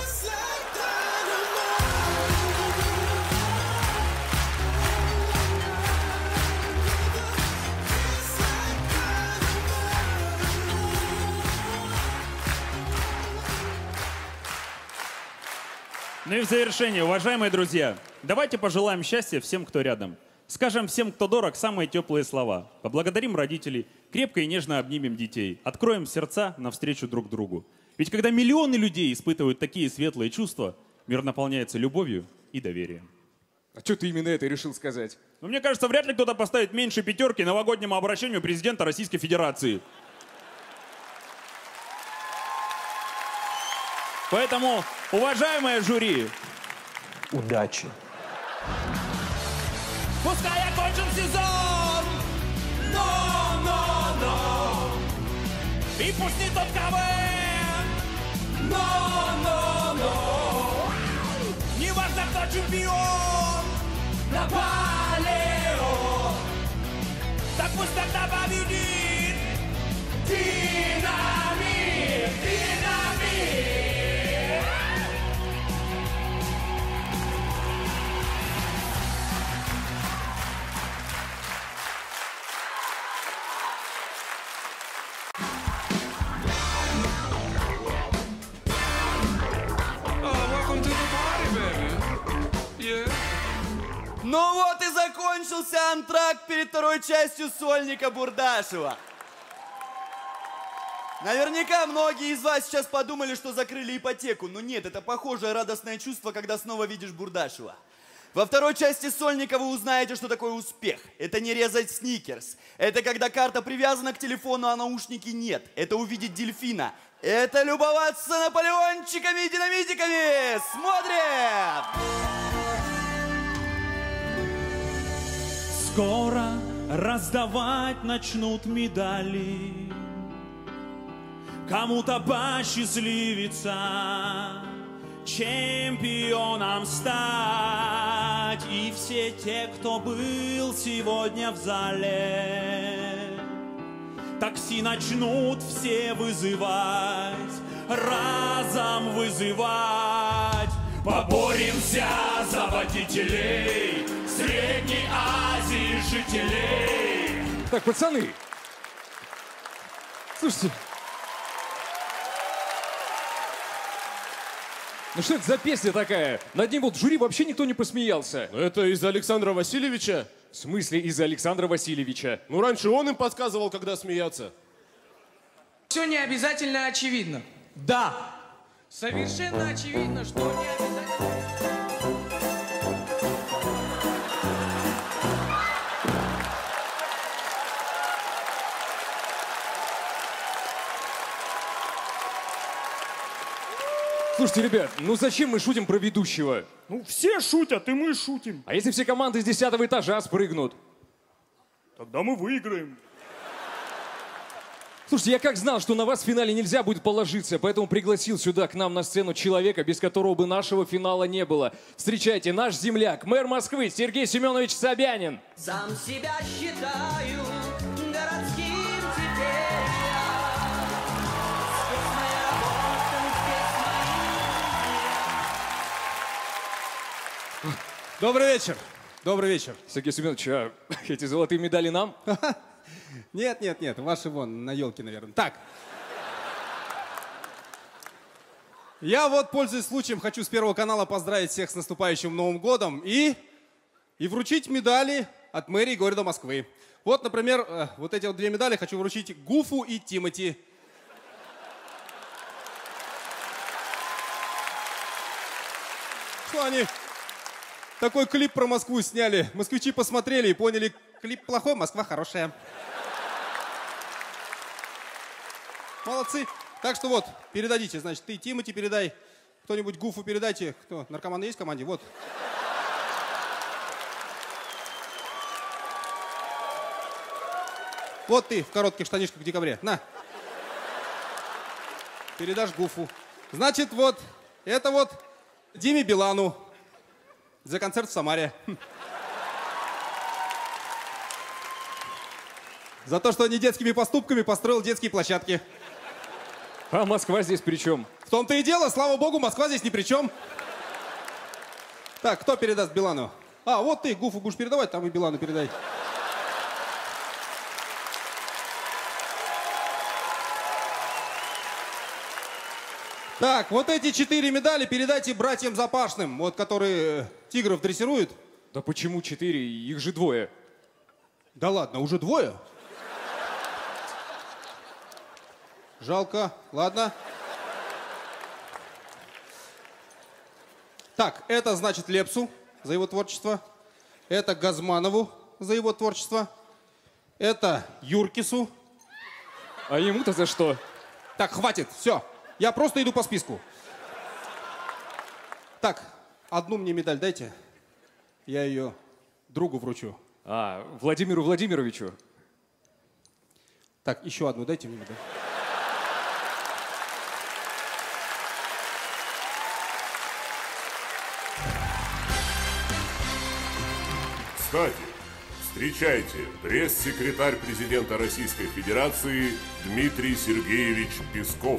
Speaker 1: Ну и в завершение, уважаемые друзья, давайте пожелаем счастья всем, кто рядом. Скажем всем, кто дорог, самые теплые слова. Поблагодарим родителей, крепко и нежно обнимем детей. Откроем сердца навстречу друг другу. Ведь когда миллионы людей испытывают такие светлые чувства, мир наполняется любовью и доверием.
Speaker 7: А что ты именно это решил сказать?
Speaker 1: Ну, мне кажется, вряд ли кто-то поставит меньше пятерки новогоднему обращению президента Российской Федерации. Поэтому, уважаемое жюри,
Speaker 11: удачи.
Speaker 8: Пускай окончен сезон, но, но, но, и пусть не тот КВН, но, но, но, не важно, кто чемпион, Наполеон, так пусть тогда победит динамит, динамит.
Speaker 6: Ну вот и закончился антракт перед второй частью сольника Бурдашева. Наверняка многие из вас сейчас подумали, что закрыли ипотеку. Но нет, это похожее радостное чувство, когда снова видишь Бурдашева. Во второй части сольника вы узнаете, что такое успех. Это не резать сникерс. Это когда карта привязана к телефону, а наушники нет. Это увидеть дельфина. Это любоваться Наполеончиками и динамитиками. Смотрим!
Speaker 8: Скоро раздавать начнут медали. Кому-то посчастливится чемпионом стать. И все те, кто был сегодня в зале,
Speaker 1: и начнут все вызывать, разом вызывать. Поборемся за водителей Средней Азии жителей.
Speaker 7: Так, пацаны, слушайте, ну что это за песня такая? Над ним вот в жюри вообще никто не посмеялся.
Speaker 4: Это из-за Александра Васильевича?
Speaker 7: В смысле из-за Александра Васильевича?
Speaker 4: Ну, раньше он им подсказывал, когда смеяться.
Speaker 12: Все не обязательно очевидно. Да, совершенно очевидно, что не обязательно.
Speaker 7: Слушайте, ребят, ну зачем мы шутим про ведущего?
Speaker 14: Ну, все шутят, и мы шутим.
Speaker 7: А если все команды с десятого этажа спрыгнут?
Speaker 14: Тогда мы выиграем.
Speaker 7: Слушайте, я как знал, что на вас в финале нельзя будет положиться, поэтому пригласил сюда к нам на сцену человека, без которого бы нашего финала не было. Встречайте, наш земляк, мэр Москвы Сергей Семенович Собянин.
Speaker 8: Сам себя считаю городским теперь я. Здесь моя работа, здесь мои.
Speaker 13: Добрый вечер. Добрый вечер.
Speaker 7: Сергей Семенович, а эти золотые медали нам?
Speaker 13: Нет, нет, нет, ваши вон на елке, наверное. Так. Я вот, пользуясь случаем, хочу с Первого канала поздравить всех с наступающим Новым годом и, и вручить медали от мэрии города Москвы. Вот, например, э, вот эти вот две медали хочу вручить Гуфу и Тимати. Что они такой клип про Москву сняли? Москвичи посмотрели и поняли, клип плохой, Москва хорошая. Молодцы. Так что вот, передадите, значит, ты Тимати передай, кто-нибудь Гуфу передайте. Кто, наркоманы есть в команде? Вот. Вот ты в коротких штанишках в декабре. На. Передашь Гуфу. Значит, вот, это вот Диме Билану за концерт в Самаре. За то, что они детскими поступками построил детские площадки.
Speaker 7: А Москва здесь при чем?
Speaker 13: В том-то и дело, слава богу, Москва здесь ни при чем. Так, кто передаст Билану? А, вот ты, Гуфу будешь передавать, там и Билану передай. Так, вот эти четыре медали передайте братьям Запашным, вот которые тигров дрессируют.
Speaker 7: Да почему четыре? Их же двое.
Speaker 13: Да ладно, уже двое? Жалко, ладно. Так, это значит Лепсу за его творчество. Это Газманову за его творчество. Это Юркису.
Speaker 7: А ему-то за что?
Speaker 13: Так, хватит, все. Я просто иду по списку. Так, одну мне медаль дайте. Я ее другу вручу.
Speaker 7: А, Владимиру Владимировичу.
Speaker 13: Так, еще одну дайте мне медаль.
Speaker 23: Кстати, встречайте, пресс-секретарь президента Российской Федерации Дмитрий Сергеевич Песков.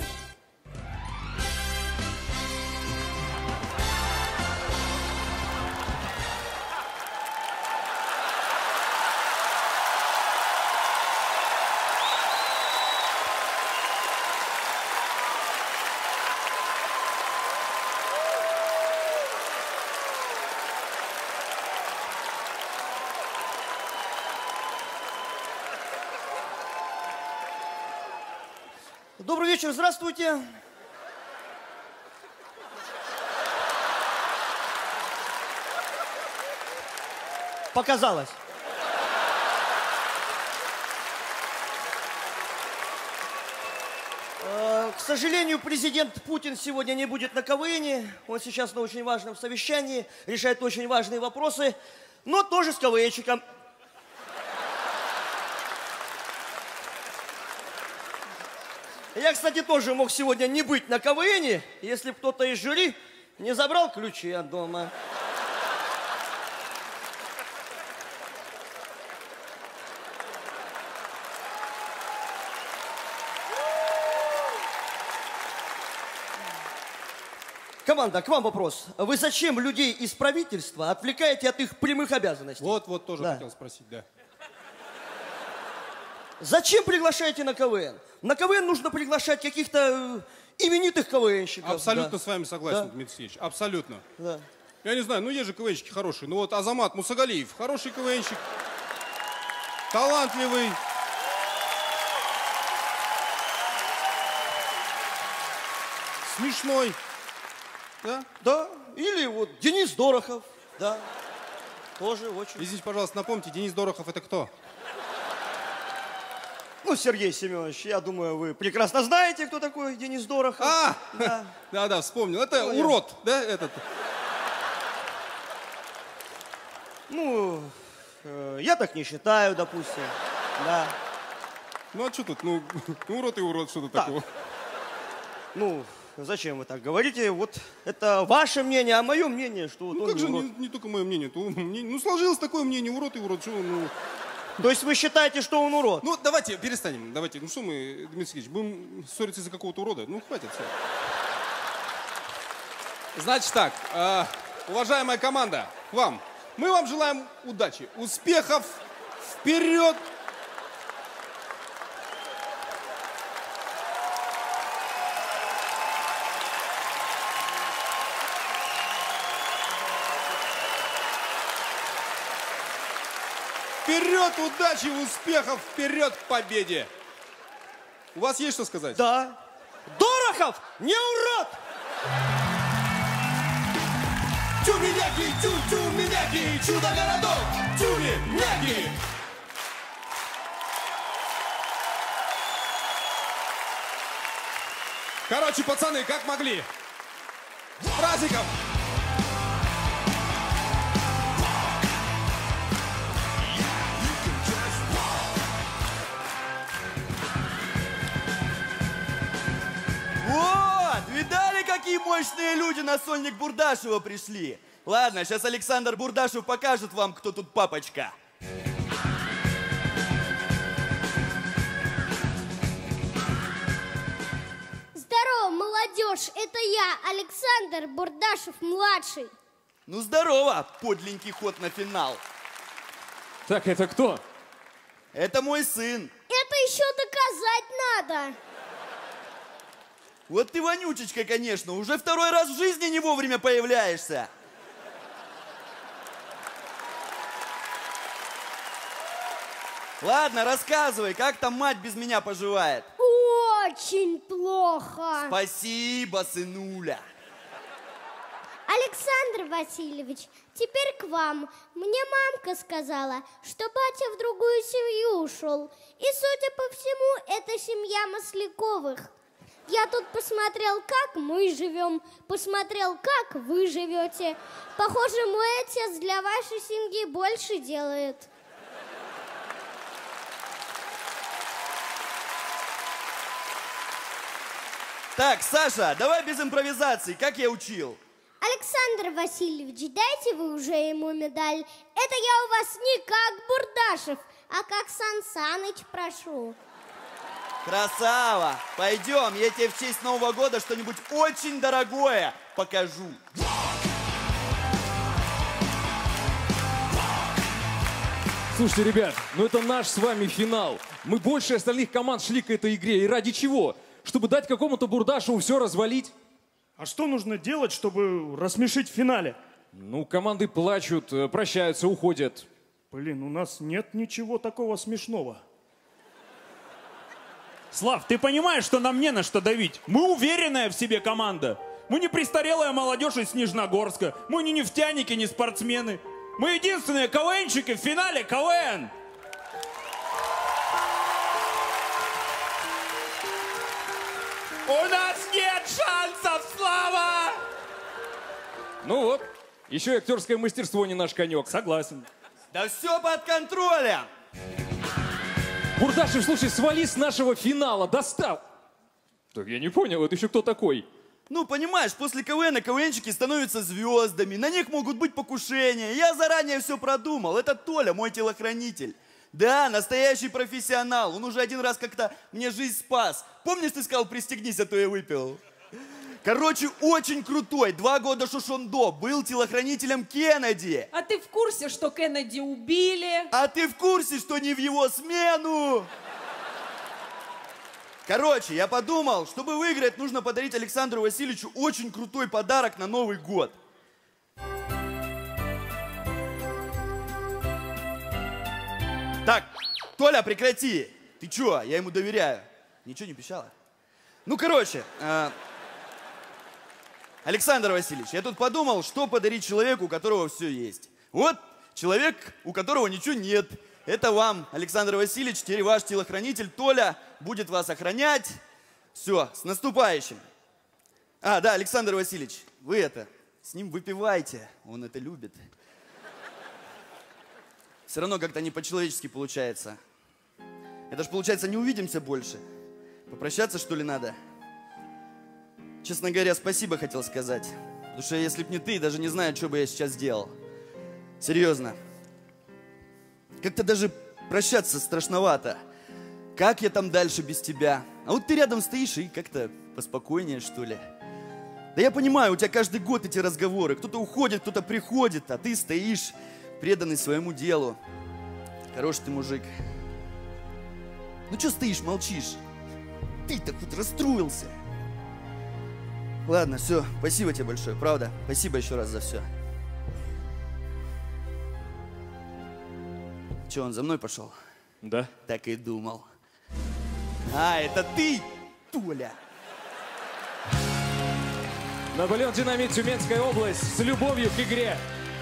Speaker 24: Добрый вечер, здравствуйте. Показалось. Э, К сожалению, президент Путин сегодня не будет на КВНе. Он сейчас на очень важном совещании, решает очень важные вопросы, но тоже с КВНчиком. Я, кстати, тоже мог сегодня не быть на КВНе, если бы кто-то из жюри не забрал ключи от дома. Команда, к вам вопрос. Вы зачем людей из правительства отвлекаете от их прямых обязанностей?
Speaker 13: Вот, вот тоже
Speaker 24: Да.
Speaker 13: хотел спросить, да.
Speaker 24: Зачем приглашаете на КВН? На КВН нужно приглашать каких-то э, именитых КВНщиков.
Speaker 13: Абсолютно
Speaker 24: да.
Speaker 13: с вами согласен,
Speaker 24: Да.
Speaker 13: Дмитрий Сергеевич, абсолютно.
Speaker 24: Да.
Speaker 13: Я не знаю, ну есть же КВНщики хорошие. Ну вот Азамат Мусагалиев, хороший КВНщик, талантливый. Смешной. Да?
Speaker 24: Да. Или вот Денис Дорохов. Да. Тоже очень.
Speaker 13: Извините, пожалуйста, напомните, Денис Дорохов это кто?
Speaker 24: Ну, Сергей Семенович, я думаю, вы прекрасно знаете, кто такой Денис Дорохов.
Speaker 13: А!
Speaker 24: Да.
Speaker 13: Да-да, вспомнил. Это
Speaker 24: Ну, я-
Speaker 13: урод, да, этот?
Speaker 24: Ну, э, я так не считаю, допустим. Да.
Speaker 13: Ну а что тут? Ну, урод и урод, что тут
Speaker 24: Так.
Speaker 13: такого?
Speaker 24: Ну, зачем вы так говорите? Вот это ваше мнение, а мое мнение, что вот
Speaker 13: Ну
Speaker 24: он
Speaker 13: как же
Speaker 24: урод.
Speaker 13: не, не только мое мнение, то мнение- ну сложилось такое мнение, урод и урод, что ну.
Speaker 24: То есть вы считаете, что он урод?
Speaker 13: Ну давайте перестанем, давайте, ну что мы, Дмитрий Сергеевич, будем ссориться из-за какого-то урода? Ну хватит все. Значит так, э, уважаемая команда, к вам. Мы вам желаем удачи, успехов, вперед! Вперед, удачи, успехов, вперед к победе! У вас есть что сказать?
Speaker 24: Да. Дорохов не урод!
Speaker 8: Тюменяки, тю-тюменяки, чудо-городок, тюменяки.
Speaker 13: Короче, пацаны, как могли. С праздником!
Speaker 6: Вот, видали, какие мощные люди на сольник Бурдашева пришли? Ладно, сейчас Александр Бурдашев покажет вам, кто тут папочка.
Speaker 15: Здорово, молодежь! Это я, Александр Бурдашев-младший.
Speaker 6: Ну здорово, подленький ход на финал.
Speaker 7: Так, это кто?
Speaker 6: Это мой сын.
Speaker 15: Это еще доказать надо.
Speaker 6: Вот ты вонючечка, конечно, уже второй раз в жизни не вовремя появляешься. Ладно, рассказывай, как там мать без меня поживает?
Speaker 15: Очень плохо.
Speaker 6: Спасибо, сынуля.
Speaker 15: Александр Васильевич, теперь к вам. Мне мамка сказала, что батя в другую семью ушел. И, судя по всему, это семья Масляковых. Я тут посмотрел, как мы живем, посмотрел, как вы живете. Похоже, мой отец для вашей семьи больше делает.
Speaker 6: Так, Саша, давай без импровизации, как я учил.
Speaker 15: Александр Васильевич, дайте вы уже ему медаль. Это я у вас не как Бурдашев, а как Сан Саныч прошу.
Speaker 6: Красава! Пойдем, я тебе в честь Нового года что-нибудь очень дорогое покажу.
Speaker 7: Слушайте, ребят, ну это наш с вами финал. Мы больше остальных команд шли к этой игре. И ради чего? Чтобы дать какому-то Бурдашеву все развалить?
Speaker 14: А что нужно делать, чтобы рассмешить в финале?
Speaker 7: Ну, команды плачут, э, прощаются, уходят.
Speaker 14: Блин, у нас нет ничего такого смешного. Слав, ты понимаешь, что нам не на что давить? Мы уверенная в себе команда. Мы не престарелая молодежь из Снежногорска. Мы не нефтяники, не спортсмены. Мы единственные КВНщики в финале КВН. У нас нет шансов, Слава!
Speaker 7: Ну вот, еще и актерское мастерство не наш конек.
Speaker 14: Согласен.
Speaker 6: Да все под контролем.
Speaker 7: Бурдашев, слушай, свали с нашего финала, достал. Так я не понял, это еще кто такой?
Speaker 6: Ну, понимаешь, после КВНа КВНщики становятся звездами, на них могут быть покушения. Я заранее все продумал. Это Толя, мой телохранитель. Да, настоящий профессионал. Он уже один раз как-то мне жизнь спас. Помнишь, ты сказал, пристегнись, а то я выпил? Короче, очень крутой. Два года Шошондо. Был телохранителем Кеннеди.
Speaker 5: А ты в курсе, что Кеннеди убили?
Speaker 6: А ты в курсе, что не в его смену? Короче, я подумал, чтобы выиграть, нужно подарить Александру Васильевичу очень крутой подарок на Новый год. Так, Толя, прекрати. Ты чё? Я ему доверяю. Ничего не пищала? Ну, короче, э, Александр Васильевич, я тут подумал, что подарить человеку, у которого все есть. Вот человек, у которого ничего нет. Это вам, Александр Васильевич, теперь ваш телохранитель Толя будет вас охранять. Все, с наступающим. А, да, Александр Васильевич, вы это, с ним выпивайте, он это любит. Все равно как-то не по-человечески получается. Это ж, получается, не увидимся больше. Попрощаться, что ли, надо? Честно говоря, спасибо хотел сказать. Потому что если б не ты, даже не знаю, что бы я сейчас сделал. Серьезно. Как-то даже прощаться страшновато. Как я там дальше без тебя? А вот ты рядом стоишь и как-то поспокойнее, что ли. Да я понимаю, у тебя каждый год эти разговоры. Кто-то уходит, кто-то приходит, а ты стоишь, преданный своему делу. Хороший ты мужик. Ну что стоишь, молчишь? Ты-то хоть расстроился. Ладно, все, спасибо тебе большое, правда. Спасибо еще раз за все. Че, он за мной пошел?
Speaker 7: Да.
Speaker 6: Так и думал. А, это ты, Толя.
Speaker 7: Наполеон Динамит, Тюменская область, с любовью к игре.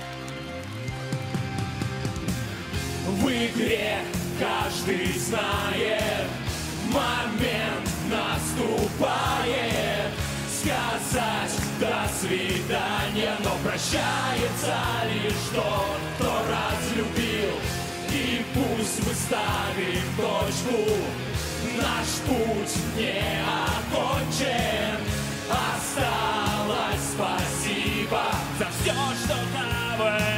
Speaker 8: В игре каждый знает, момент наступает. Сказать до свидания, но прощается лишь тот, кто разлюбил. И пусть мы ставим точку, наш путь не окончен. Осталось спасибо за все, что КВН